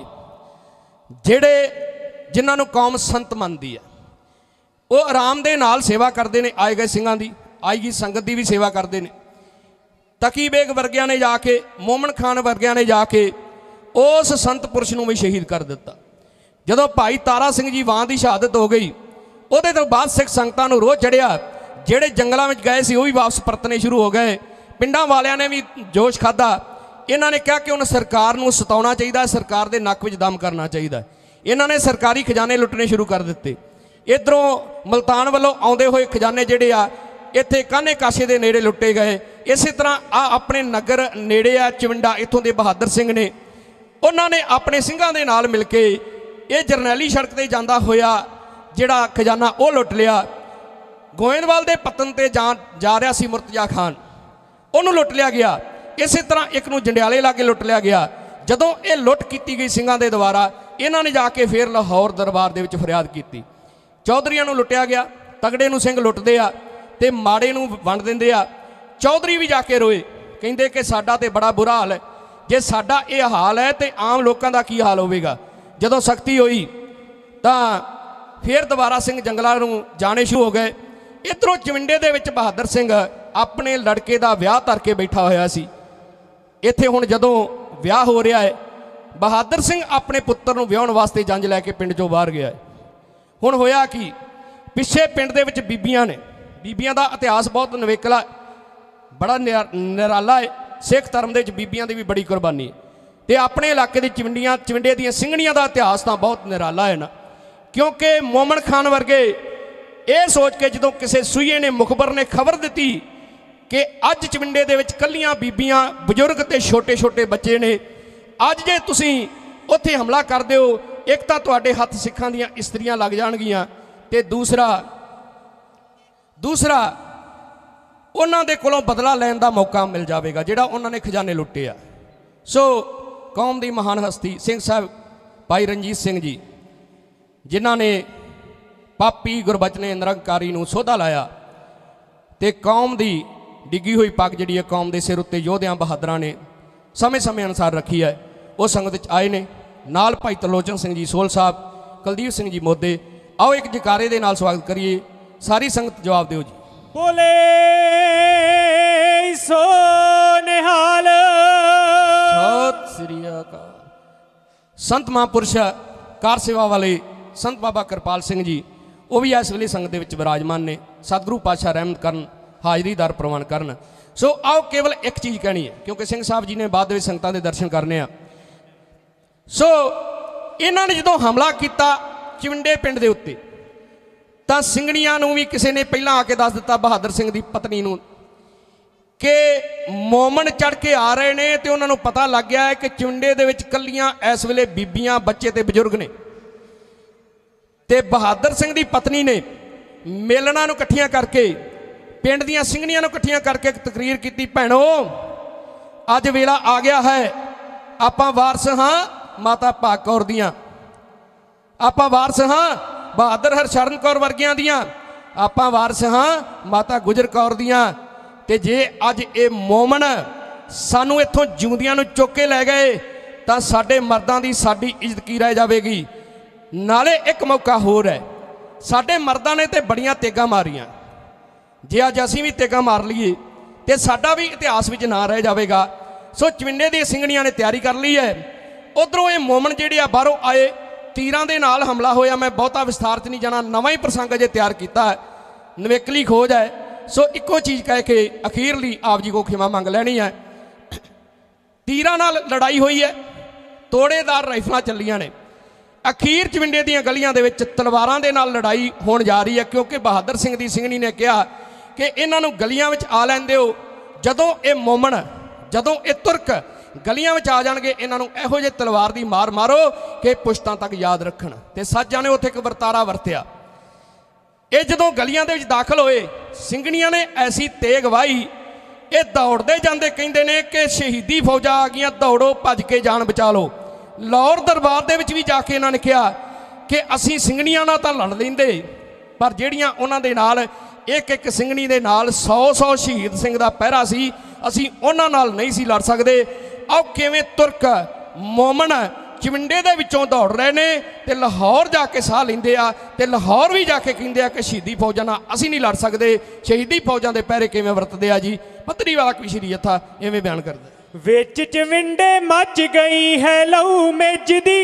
S3: जिहड़े जिन्हां नूं कौम संत मनदी है, वो आराम दे नाल सेवा करते हैं, आए गए सिंघां दी, आई गई संगत की भी सेवा करते हैं। तकी बेग वर्गिया ने जाके, मोमन खान वर्गिया ने जाके उस संत पुरुष नूं भी शहीद कर दिता। जदों भाई तारा सिंह जी वाह की शहादत हो गई, उहदे तो बाद सिख संगतां नूं रोह चढ़िया, जिहड़े जंगलों में गए सी वो भी वापस परतने शुरू हो गए। पिंडां वालियां ने भी जोश खादा। इन्हां ने कहा कि उन्हें सरकार नूं सताउणा चाहीदा, सरकार दे नक विच दम करना चाहीदा। इन्हां ने सरकारी खजाने लुटने शुरू कर दिते। इधरों मुल्तान वालों आउंदे होए खजाने जिहड़े आ इत्थे कान्हे काशे दे नेड़े लुटे गए। इस तरह आ अपने नगर नेड़े आ चिवंडा, इत्थों दे बहादुर सिंह ने, उन्होंने अपने सिंघां दे नाल मिल के ये जरनैली सड़क ते जांदा होया जिहड़ा खजाना वो लुट लिया। गोइंदवाल दे पतन ते जा रहा सी मुर्तजा खान, उन्होंने लुट लिया गया। इस तरह एक नूं जंडियाले लागे लुट लिया गया। जदों ये लुट की गई सिंघां दे द्वारा, इन्हां ने जाके फिर लाहौर दरबार दे विच फरियाद की। चौधरीआं नूं लुटिया गया, तगड़े नूं सिंह लुटदे आ ते माड़े नूं वंड दिंदे आ। चौधरी भी जाके रोए, कहंदे कि साडा ते बड़ा बुरा हाल है, जे साडा ये हाल है तो आम लोगों का की हाल होवेगा। जदों सख्ती हुई तां फिर दोबारा सिंह जंगलां नूं जाने शुरू हो गए। इधरों चिविंडे दे विच बहादुर सिंह अपने लड़के का विआह धर के बैठा होया सी। इत्थे हुण जदों विआह हो रहा है, बहादुर सिंह अपने पुत्र नूं विआहण वास्ते जंज लैके पिंड चों बाहर गया है। हुण होया कि पिछे पिंड दे विच बीबियां ने, बीबियां दा इतिहास बहुत नवेकला, बड़ा निराला है। सिख धर्म के बीबियां की भी बड़ी कुर्बानी है। तो अपने इलाके की चिविंडे दी सिंघणियां का इतिहास तो बहुत निराला है ना, क्योंकि मोमन खान वर्गे ये सोच के जो किसी सूईए ने मुखबर ने खबर दी कि अज चिविंडे दे विच कल्लियां बीबियां, बजुर्ग ते छोटे छोटे बच्चे ने, अज जे तुसीं उत्थे हमला कर दिओ, एक तो तुहाडे हत्थ सिखां दीयां इस्त्रियां लग जाणगीआं, ते दूसरा उन्हां दे कोलों बदला लैण दा मौका मिल जाएगा जिहड़ा उन्होंने खजाने लुटे आ। सो कौम की महान हस्ती सिंह साहब भाई रणजीत सिंह जी, जिन्हां ने पापी गुरबचने निरंकारी नूं सोधा लाया ते कौम की डिगी हुई पग जिहड़ी है कौम के सिर उत्ते योधियां बहादुरां ने समय समय अनुसार रखी है, वो संगत आए ने। नाल भाई तरलोचन सिंह जी सोहल साहब, कुलदीप सिंह जी मोदे। आओ एक जकारे दे नाल स्वागत करिए। सारी संगत जवाब दिओ जी।
S1: बोले सो निहाल।
S3: सत श्री अकाल। संत महापुरुष कार सेवा वाले संत बाबा कृपाल सिंह जी, वो भी इस वेले संगत दे विच विराजमान ने। सतगुरु पातशाह रहमत करन, हाजरी दर प्रवान करन। सो आओ केवल एक चीज़ कहनी है, क्योंकि सिंह साहब जी ने बाद में संगतां दे दर्शन करने आ। सो इन्हां ने जदों हमला किया चिविंडे पिंड दे उत्ते, तां सिंघणियां नूं भी किसी ने पहलां आके दस दिता बहादुर सिंह की पत्नी नूं कि मोमन चढ़ के आ रहे ने, तो उन्होंने पता लग गया है कि चिविंडे दे विच कल्लियां इस वेले बीबियां, बच्चे ते बजुर्ग ने। ते बहादुर सिंह की पत्नी ने मेलना नूं इकट्ठियां करके, पिंड दीयां सिंघणियां नूं इकट्ठियां करके एक तकरीर की, भैणो अज वेला आ गया है, आपां वारस हाँ माता भाग कौर दियां, आपां वारस हाँ बहादुर हरशरण कौर वर्गियां दियां, आपां वारस हाँ माता गुजर कौर दियां। ते जे अज ये मोमन सानू इत्थों जिउंदियां नूं चुक के लै गए तां साडे मर्दां दी साडी इज्जत की रह जावेगी। नाले एक मौका होर है, साडे मर्दां ने ते बड़ियां तेगां मारियां, ਜੇ ਅੱਜ ਅਸੀਂ ਵੀ ਤੇਗਾ ਮਾਰ ਲਈਏ ਤੇ ਸਾਡਾ ਵੀ ਇਤਿਹਾਸ ਵਿੱਚ ਨਾਂ ਰਹਿ ਜਾਵੇਗਾ। ਸੋ ਚਵਿੰਡੇ ਦੀਆਂ ਸਿੰਘਣੀਆਂ ਨੇ ਤਿਆਰੀ ਕਰ ਲਈ ਹੈ। ਉਧਰੋਂ ਇਹ ਮੋਮਨ ਜਿਹੜੇ ਆ ਬਾਹਰੋਂ ਆਏ, ਤੀਰਾਂ ਦੇ ਨਾਲ ਹਮਲਾ ਹੋਇਆ। ਮੈਂ ਬਹੁਤਾ ਵਿਸਥਾਰ 'ਚ ਨਹੀਂ ਜਾਣਾ, ਨਵਾਂ ਹੀ ਪ੍ਰਸੰਗ ਅਜੇ ਤਿਆਰ ਕੀਤਾ ਹੈ, ਨਵੇਕਲੀ ਖੋਜ ਹੈ। ਸੋ ਇੱਕੋ ਚੀਜ਼ ਕਹਿ ਕੇ ਅਖੀਰਲੀ ਆਪ ਜੀ ਕੋ ਖਿਮਾ ਮੰਗ ਲੈਣੀ ਹੈ। ਤੀਰਾਂ ਨਾਲ ਲੜਾਈ ਹੋਈ ਹੈ, ਤੋੜੇਦਾਰ ਰਾਈਫਲਾਂ ਚੱਲੀਆਂ ਨੇ। ਅਖੀਰ ਚਵਿੰਡੇ ਦੀਆਂ ਗਲੀਆਂ ਦੇ ਵਿੱਚ ਤਲਵਾਰਾਂ ਦੇ ਨਾਲ ਲੜਾਈ ਹੋਣ ਜਾ ਰਹੀ ਹੈ, ਕਿਉਂਕਿ ਬਹਾਦਰ ਸਿੰਘ ਦੀ ਸਿੰਘਣੀ ਨੇ ਕਿਹਾ ਕਿ ਇਹਨਾਂ ਨੂੰ ਗਲੀਆਂ ਵਿੱਚ ਆ ਲੈਣ ਦਿਓ। ਜਦੋਂ ਇਹ ਮੋਮਨ, ਜਦੋਂ ਇਹ ਤੁਰਕ ਗਲੀਆਂ ਵਿੱਚ ਆ ਜਾਣਗੇ, ਇਹਨਾਂ ਨੂੰ ਇਹੋ ਜਿਹੇ ਤਲਵਾਰ ਦੀ ਮਾਰ ਮਾਰੋ ਕਿ ਪੁਸ਼ਤਾਂ ਤੱਕ ਯਾਦ ਰੱਖਣ। ਤੇ ਸੱਜਾਂ ਨੇ ਉੱਥੇ ਇੱਕ ਵਰਤਾਰਾ ਵਰਤਿਆ। ਇਹ ਜਦੋਂ ਗਲੀਆਂ ਦੇ ਵਿੱਚ ਦਾਖਲ ਹੋਏ, ਸਿੰਘਣੀਆਂ ਨੇ ਐਸੀ ਤੇਗ ਵਾਹੀ, ਇਹ ਦੌੜਦੇ ਜਾਂਦੇ ਕਹਿੰਦੇ ਨੇ ਕਿ ਸ਼ਹੀਦੀ ਫੌਜਾਂ ਆ ਗਈਆਂ, ਦੌੜੋ ਭੱਜ ਕੇ ਜਾਨ ਬਚਾ ਲਓ। ਲਾਹੌਰ ਦਰਬਾਰ ਦੇ ਵਿੱਚ ਵੀ ਜਾ ਕੇ ਇਹਨਾਂ ਨੇ ਕਿਹਾ ਕਿ ਅਸੀਂ ਸਿੰਘਣੀਆਂ ਨਾਲ ਤਾਂ ਲੜ ਲੈਂਦੇ, ਪਰ ਜਿਹੜੀਆਂ ਉਹਨਾਂ ਦੇ ਨਾਲ ਇੱਕ ਇੱਕ ਸਿੰਘਣੀ ਦੇ ਨਾਲ 100-100 ਸ਼ਹੀਦ ਸਿੰਘ ਦਾ ਪਹਿਰਾ ਸੀ, ਅਸੀਂ ਉਹਨਾਂ ਨਾਲ ਨਹੀਂ ਸੀ ਲੜ ਸਕਦੇ। ਆਓ ਕਿਵੇਂ ਤੁਰਕ ਮੋਮਨ ਚਵਿੰਡੇ ਦੇ ਵਿੱਚੋਂ ਦੌੜ ਰਹੇ ਨੇ ਤੇ ਲਾਹੌਰ ਜਾ ਕੇ ਸਾਹ ਲੈਂਦੇ ਆ, ਤੇ ਲਾਹੌਰ ਵੀ ਜਾ ਕੇ ਕਹਿੰਦੇ ਆ ਕਿ ਸ਼ਹੀਦੀ ਫੌਜਾਂ ਨਾਲ ਅਸੀਂ ਨਹੀਂ ਲੜ ਸਕਦੇ। ਸ਼ਹੀਦੀ ਫੌਜਾਂ ਦੇ ਪਹਿਰੇ ਕਿਵੇਂ ਵਰਤਦੇ ਆ ਜੀ, ਪੱਤਰੀ ਵਾਲਾ ਕਵਿਸ਼ਰੀ ਜੱਥਾ ਇਵੇਂ ਬਿਆਨ ਕਰਦਾ।
S1: ਵਿੱਚ ਚਵਿੰਡੇ ਮੱਚ ਗਈ ਹੈ ਲਹੂ ਮੇਜ ਦੀ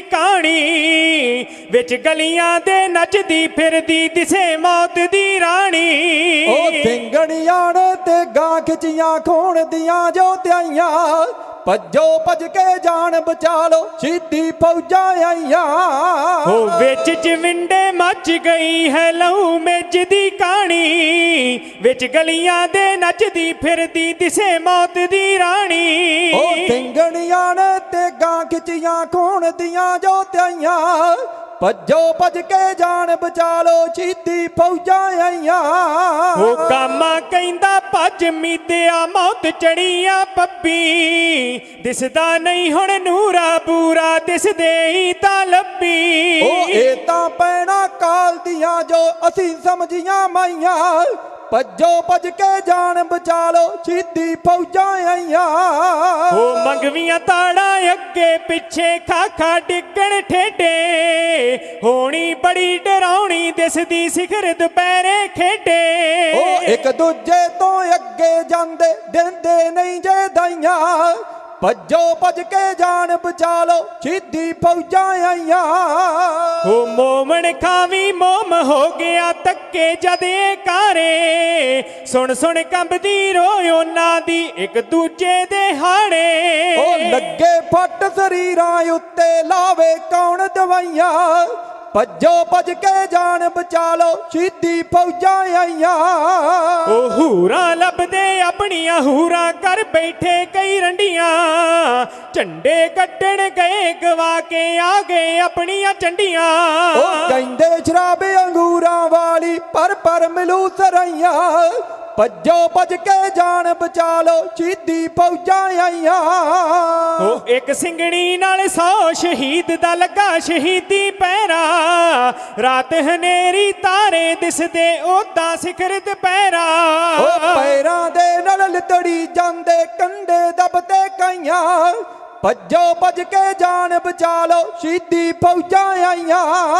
S1: ਕਹਾਣੀ, ਵਿੱਚ ਗਲੀਆਂ ਦੇ ਨੱਚਦੀ ਫਿਰਦੀ ਦਿਸੇ ਮੌਤ ਦੀ ਰਾਣੀ।
S2: ਉਹ ਸਿੰਘਣੀਆਂ ਨੇ ਤੇ ਗਾਂ ਖਿੱਚੀਆਂ ਖੂਨ ਦੀਆਂ ਜੋਤੀਆਂ, ਭੱਜੋ ਭੱਜ ਕੇ ਜਾਨ ਬਚਾ ਲੋ ਸ਼ਹੀਦੀ ਫੌਜਾਂ ਆਈਆਂ।
S1: ਉਹ ਵਿੱਚ ਚਵਿੰਡੇ ਮੱਚ ਗਈ ਹੈ ਲਹੂ ਮੇਜ ਦੀ ਕਹਾਣੀ, ਵਿੱਚ ਗਲੀਆਂ ਦੇ ਨੱਚਦੀ ਫਿਰਦੀ ਦਿਸੇ ਮੌਤ ਦੀ ਰਾਣੀ।
S2: ਉਹ ਸਿੰਘਣੀਆਂ ਨੇ ਤੇ ਗਾਂ ਖਿੱਚੀਆਂ ਖੂਨ ਦੀਆਂ ਜੋਤੀਆਂ, ਭੱਜੋ ਭੱਜ ਕੇ ਜਾਨ ਬਚਾ ਲੋ ਸ਼ਹੀਦੀ ਫੌਜਾਂ ਆਈਆਂ।
S1: ਉਹ ਕਾਮਾ ਕਹਿੰਦਾ ਭੱਜ ਮੀਤਿਆ ਮੌਤ ਚੜੀਆਂ ਪੱਬੀ, ਦਿਸਦਾ ਨਹੀਂ ਹੁਣ ਨੂਰਾ ਬੂਰਾ ਦਿਸਦੇ ਹੀ ਤਾਂ ਲੱਭੀ।
S2: ਉਹ ਇਹ ਤਾਂ ਪੈਣਾ ਕਾਲ ਦੀਆਂ ਜੋ ਅਸੀਂ ਸਮਝੀਆਂ ਮਾਈਆਂ, ਭੱਜੋ ਭੱਜ ਕੇ ਜਾਨ ਬਚਾ ਲੋ ਸ਼ਹੀਦੀ ਫੌਜਾਂ ਆਈਆਂ।
S1: ਉਹ ਮੰਗਵੀਆਂ ਤਾੜਾਂ ਅੱਗੇ ਪਿੱਛੇ ਖਾਖਾ ਡਿੱਗਣ ਠੇਡੇ, ਹੋਣੀ ਬੜੀ ਡਰਾਉਣੀ ਦਿਸਦੀ ਸਿਖਰ ਦੁਪਹਿਰੇ ਖੇਡੇ।
S2: ਉਹ ਇੱਕ ਦੂਜੇ ਤੋਂ ਅੱਗੇ ਜਾਂਦੇ ਦਿੰਦੇ ਨਹੀਂ ਜੇ ਦਾਈਆਂ, ਭੱਜੋ ਭੱਜ ਕੇ ਜਾਨ ਬਚਾ ਲੋ ਸ਼ਹੀਦੀ ਫੌਜਾਂ ਆਈਆਂ।
S1: ਉਹ ਮੋਮਨ ਖਾਵੀ ਮੋਮ ਹੋ ਗਿਆ ਤੱਕੇ ਜਦ ਇਹ ਕਾਰੇ, ਸੁਣ ਸੁਣ ਕੰਬਦੀ ਰੋਏ ਉਹਨਾਂ ਦੀ ਇੱਕ ਦੂਜੇ ਦੇ ਹਾੜੇ।
S2: ਉਹ ਲੱਗੇ ਫੱਟ ਸਰੀਰਾਂ ਉੱਤੇ ਲਾਵੇ ਕੌਣ ਦਵਾਈਆਂ, ਭੱਜੋ ਭੱਜ ਕੇ ਜਾਨ ਬਚਾ ਲੋ ਸ਼ਹੀਦੀ ਫੌਜਾਂ ਆਈਆਂ।
S1: ਉਹ ਹੂਰਾਂ ਲੱਭਦੇ ਆਪਣੀਆਂ ਹੂਰਾਂ ਕਰ ਬੈਠੇ ਕਈ ਰੰਡੀਆਂ, ਝੰਡੇ ਕੱਢਣ ਗਏ ਗਵਾ ਕੇ ਆ ਗਏ ਆਪਣੀਆਂ ਝੰਡੀਆਂ।
S2: ਉਹ ਕਹਿੰਦੇ ਸ਼ਰਾਬ ਅੰਗੂਰਾਂ ਵਾਲੀ ਪਰ ਮਿਲੂ ਸਰਈਆਂ, ਭੱਜੋ ਭੱਜ ਕੇ ਜਾਨ ਬਚਾ ਲੋ ਸ਼ਹੀਦੀ ਫੌਜਾਂ ਆਈਆਂ।
S1: ਉਹ ਇੱਕ ਸਿੰਘਣੀ ਨਾਲ 100 ਸ਼ਹੀਦ ਦਾ ਲੱਗਾ ਸ਼ਹੀਦੀ ਪਹਿਰਾ, ਰਾਤ ਹਨੇਰੀ ਤਾਰੇ ਦਿਸਦੇ ਉਦਾਂ ਸਿਖਰ ਦੁਪਹਿਰਾ।
S2: ਉਹ ਪੈਰਾਂ ਦੇ ਨਾਲ ਲਿਤੜੀ ਜਾਂਦੇ ਕੰਡੇ ਦਬਦੇ ਕਈਆਂ, ਭੱਜੋ ਭੱਜ ਕੇ ਜਾਨ ਬਚਾ ਲੋ ਸ਼ਹੀਦੀ ਫੌਜਾਂ ਆਈਆਂ।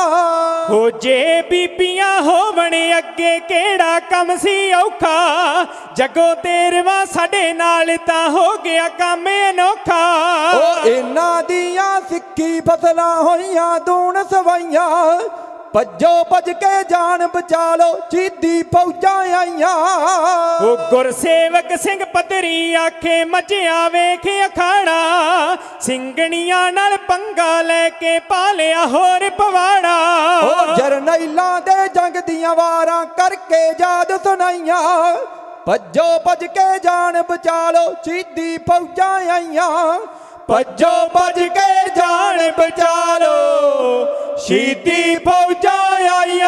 S1: ਹੋ ਜੇ ਬੀਬੀਆਂ ਹੋਵਣ ਅੱਗੇ ਕਿਹੜਾ ਕੰਮ ਸੀ ਔਖਾ, ਜੱਗੋ ਤੇਰਵਾਂ ਸਾਡੇ ਨਾਲ ਤਾਂ ਹੋ ਗਿਆ ਕੰਮ ਅਨੋਖਾ।
S2: ਉਹ ਇਹਨਾਂ ਦੀਆਂ ਸਿੱਖੀ ਫਸਲਾਂ ਹੋਈਆਂ ਦੂਣ ਸਵਾਈਆਂ, ਭੱਜੋ ਭੱਜ ਕੇ ਜਾਨ ਬਚਾ ਲੋ ਸ਼ਹੀਦੀ ਫੌਜਾਂ ਆਈਆਂ।
S1: ਉਹ ਗੁਰਸੇਵਕ ਸਿੰਘ ਪੱਧਰੀ ਆਖੇ ਮੱਝਿਆ ਵੇਖ ਅਖਾੜਾ, ਸਿੰਘਣੀਆਂ ਨਾਲ ਪੰਗਾ ਲੈ ਕੇ ਪਾਲਿਆ ਹੋਰ ਪਵਾੜਾ।
S2: ਉਹ ਜਰਨੈਲਾਂ ਦੇ ਜੰਗ ਦੀਆਂ ਵਾਰਾਂ ਕਰਕੇ ਯਾਦ ਸੁਣਾਈਆਂ, ਭੱਜੋ ਭੱਜ ਕੇ ਜਾਨ ਬਚਾ ਲੋ ਸ਼ਹੀਦੀ ਫੌਜਾਂ ਆਈਆਂ। ਭੱਜੋ ਭੱਜ ਕੇ ਜਾਨ ਬਚਾ ਲੋ ਸ਼ਹੀਦੀ ਫੌਜਾਂ ਆਈਆਂ।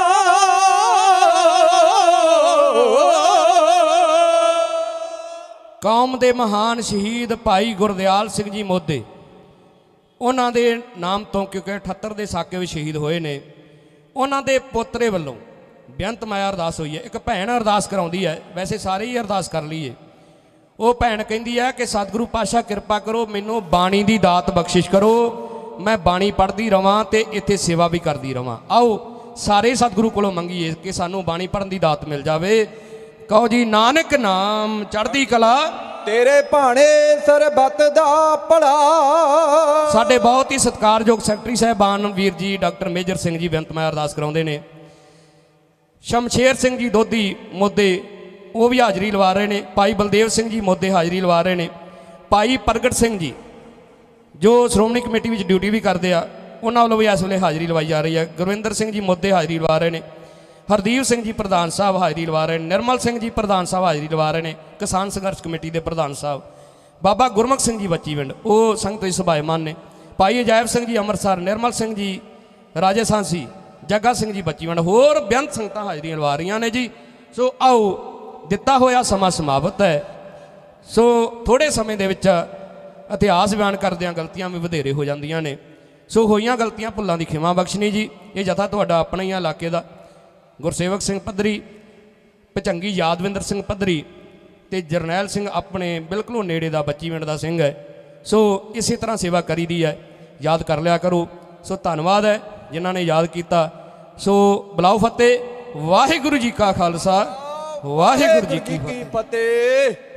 S3: ਕੌਮ ਦੇ ਮਹਾਨ ਸ਼ਹੀਦ ਭਾਈ ਗੁਰਦਿਆਲ ਸਿੰਘ ਜੀ ਮੋਦੇ, ਉਹਨਾਂ ਦੇ ਨਾਮ ਤੋਂ, ਕਿਉਂਕਿ 78 ਦੇ ਸਾਕੇ ਵਿੱਚ ਸ਼ਹੀਦ ਹੋਏ ਨੇ, ਉਹਨਾਂ ਦੇ ਪੋਤਰੇ ਵੱਲੋਂ ਬੇਅੰਤ ਮਾਇਆ ਅਰਦਾਸ ਹੋਈ ਹੈ। ਇੱਕ ਭੈਣ ਅਰਦਾਸ ਕਰਾਉਂਦੀ ਹੈ, ਵੈਸੇ ਸਾਰੇ ਹੀ ਅਰਦਾਸ ਕਰ ਲਈਏ। ਉਹ ਭੈਣ ਕਹਿੰਦੀ ਹੈ ਕਿ ਸਤਿਗੁਰੂ ਪਾਤਸ਼ਾਹ ਕਿਰਪਾ ਕਰੋ, ਮੈਨੂੰ ਬਾਣੀ ਦੀ ਦਾਤ ਬਖਸ਼ਿਸ਼ ਕਰੋ, ਮੈਂ ਬਾਣੀ ਪੜ੍ਹਦੀ ਰਵਾਂ ਤੇ ਇੱਥੇ ਸੇਵਾ ਵੀ ਕਰਦੀ ਰਵਾਂ। ਆਓ ਸਾਰੇ ਸਤਿਗੁਰੂ ਕੋਲੋਂ ਮੰਗੀਏ ਕਿ ਸਾਨੂੰ ਬਾਣੀ ਪੜ੍ਹਨ ਦੀ ਦਾਤ ਮਿਲ ਜਾਵੇ। ਕਹੋ ਜੀ ਨਾਨਕ ਨਾਮ ਚੜ੍ਹਦੀ ਕਲਾ,
S2: ਤੇਰੇ ਭਾਣੇ ਸਰਬੱਤ ਦਾ ਭਲਾ।
S3: ਸਾਡੇ ਬਹੁਤ ਹੀ ਸਤਿਕਾਰਯੋਗ ਸੈਕਟਰੀ ਸਾਹਿਬਾਨ ਵੀਰ ਜੀ ਡਾਕਟਰ ਮੇਜਰ ਸਿੰਘ ਜੀ ਬੇਨਤ ਮੈਂ ਅਰਦਾਸ ਕਰਾਉਂਦੇ ਨੇ। ਸ਼ਮਸ਼ੇਰ ਸਿੰਘ ਜੀ ਦੋਧੀ ਮੋਦੇ ਉਹ ਵੀ ਹਾਜ਼ਰੀ ਲਵਾ ਰਹੇ ਨੇ। ਭਾਈ ਬਲਦੇਵ ਸਿੰਘ ਜੀ ਮੋਦੇ ਹਾਜ਼ਰੀ ਲਵਾ ਰਹੇ ਨੇ। ਭਾਈ ਪ੍ਰਗਟ ਸਿੰਘ ਜੀ ਜੋ ਸ਼੍ਰੋਮਣੀ ਕਮੇਟੀ ਵਿੱਚ ਡਿਊਟੀ ਵੀ ਕਰਦੇ ਆ, ਉਹਨਾਂ ਵੱਲੋਂ ਵੀ ਇਸ ਵੇਲੇ ਹਾਜ਼ਰੀ ਲਵਾਈ ਜਾ ਰਹੀ ਹੈ। ਗੁਰਵਿੰਦਰ ਸਿੰਘ ਜੀ ਮੋਦੇ ਹਾਜ਼ਰੀ ਲਵਾ ਰਹੇ ਨੇ। ਹਰਦੀਪ ਸਿੰਘ ਜੀ ਪ੍ਰਧਾਨ ਸਾਹਿਬ ਹਾਜ਼ਰੀ ਲਵਾ ਰਹੇ ਨੇ। ਨਿਰਮਲ ਸਿੰਘ ਜੀ ਪ੍ਰਧਾਨ ਸਾਹਿਬ ਹਾਜ਼ਰੀ ਲਵਾ ਰਹੇ ਨੇ, ਕਿਸਾਨ ਸੰਘਰਸ਼ ਕਮੇਟੀ ਦੇ ਪ੍ਰਧਾਨ ਸਾਹਿਬ। ਬਾਬਾ ਗੁਰਮੁਖ ਸਿੰਘ ਜੀ ਬੱਚੀਵਿੰਡ ਉਹ ਸੰਗਤ ਵਿੱਚ ਸਭਾਏਮਾਨ ਨੇ। ਭਾਈ ਅਜਾਇਬ ਸਿੰਘ ਜੀ ਅੰਮ੍ਰਿਤਸਰ, ਨਿਰਮਲ ਸਿੰਘ ਜੀ ਰਾਜੇ ਸਾਂਸੀ, ਜੱਗਾ ਸਿੰਘ ਜੀ ਬੱਚੀਵਿੰਡ, ਹੋਰ ਬੇਅੰਤ ਸੰਗਤਾਂ ਹਾਜ਼ਰੀਆਂ ਲਵਾ ਰਹੀਆਂ ਨੇ ਜੀ। ਸੋ ਆਓ, ਦਿੱਤਾ ਹੋਇਆ ਸਮਾਂ ਸਮਾਪਤ ਹੈ। ਸੋ ਥੋੜ੍ਹੇ ਸਮੇਂ ਦੇ ਵਿੱਚ ਇਤਿਹਾਸ ਬਿਆਨ ਕਰਦਿਆਂ ਗਲਤੀਆਂ ਵੀ ਵਧੇਰੇ ਹੋ ਜਾਂਦੀਆਂ ਨੇ। ਸੋ ਹੋਈਆਂ ਗਲਤੀਆਂ ਭੁੱਲਾਂ ਦੀ ਖਿਮਾ ਬਖਸ਼ਣੀ ਜੀ। ਇਹ ਜਥਾ ਤੁਹਾਡਾ ਆਪਣਾ ਹੀ ਇਲਾਕੇ ਦਾ ਗੁਰਸੇਵਕ ਸਿੰਘ ਪੱਧਰੀ, ਭਚੰਗੀ ਯਾਦਵਿੰਦਰ ਸਿੰਘ ਪੱਧਰੀ ਤੇ ਜਰਨੈਲ ਸਿੰਘ ਆਪਣੇ ਬਿਲਕੁਲ ਨੇੜੇ ਦਾ ਬੱਚੀਵਿੰਡ ਦਾ ਸਿੰਘ ਹੈ। ਸੋ ਇਸੇ ਤਰ੍ਹਾਂ ਸੇਵਾ ਕਰੀਦੀ ਹੈ, ਯਾਦ ਕਰ ਲਿਆ ਕਰੋ। ਸੋ ਧੰਨਵਾਦ ਹੈ ਜਿਨ੍ਹਾਂ ਨੇ ਯਾਦ ਕੀਤਾ। ਸੋ ਬੁਲਾਓ ਫਤਿਹ। ਵਾਹਿਗੁਰੂ ਜੀ ਕਾ ਖਾਲਸਾ, ਵਾਹਿਗੁਰੂ ਜੀ ਕੀ ਫਤਿਹ।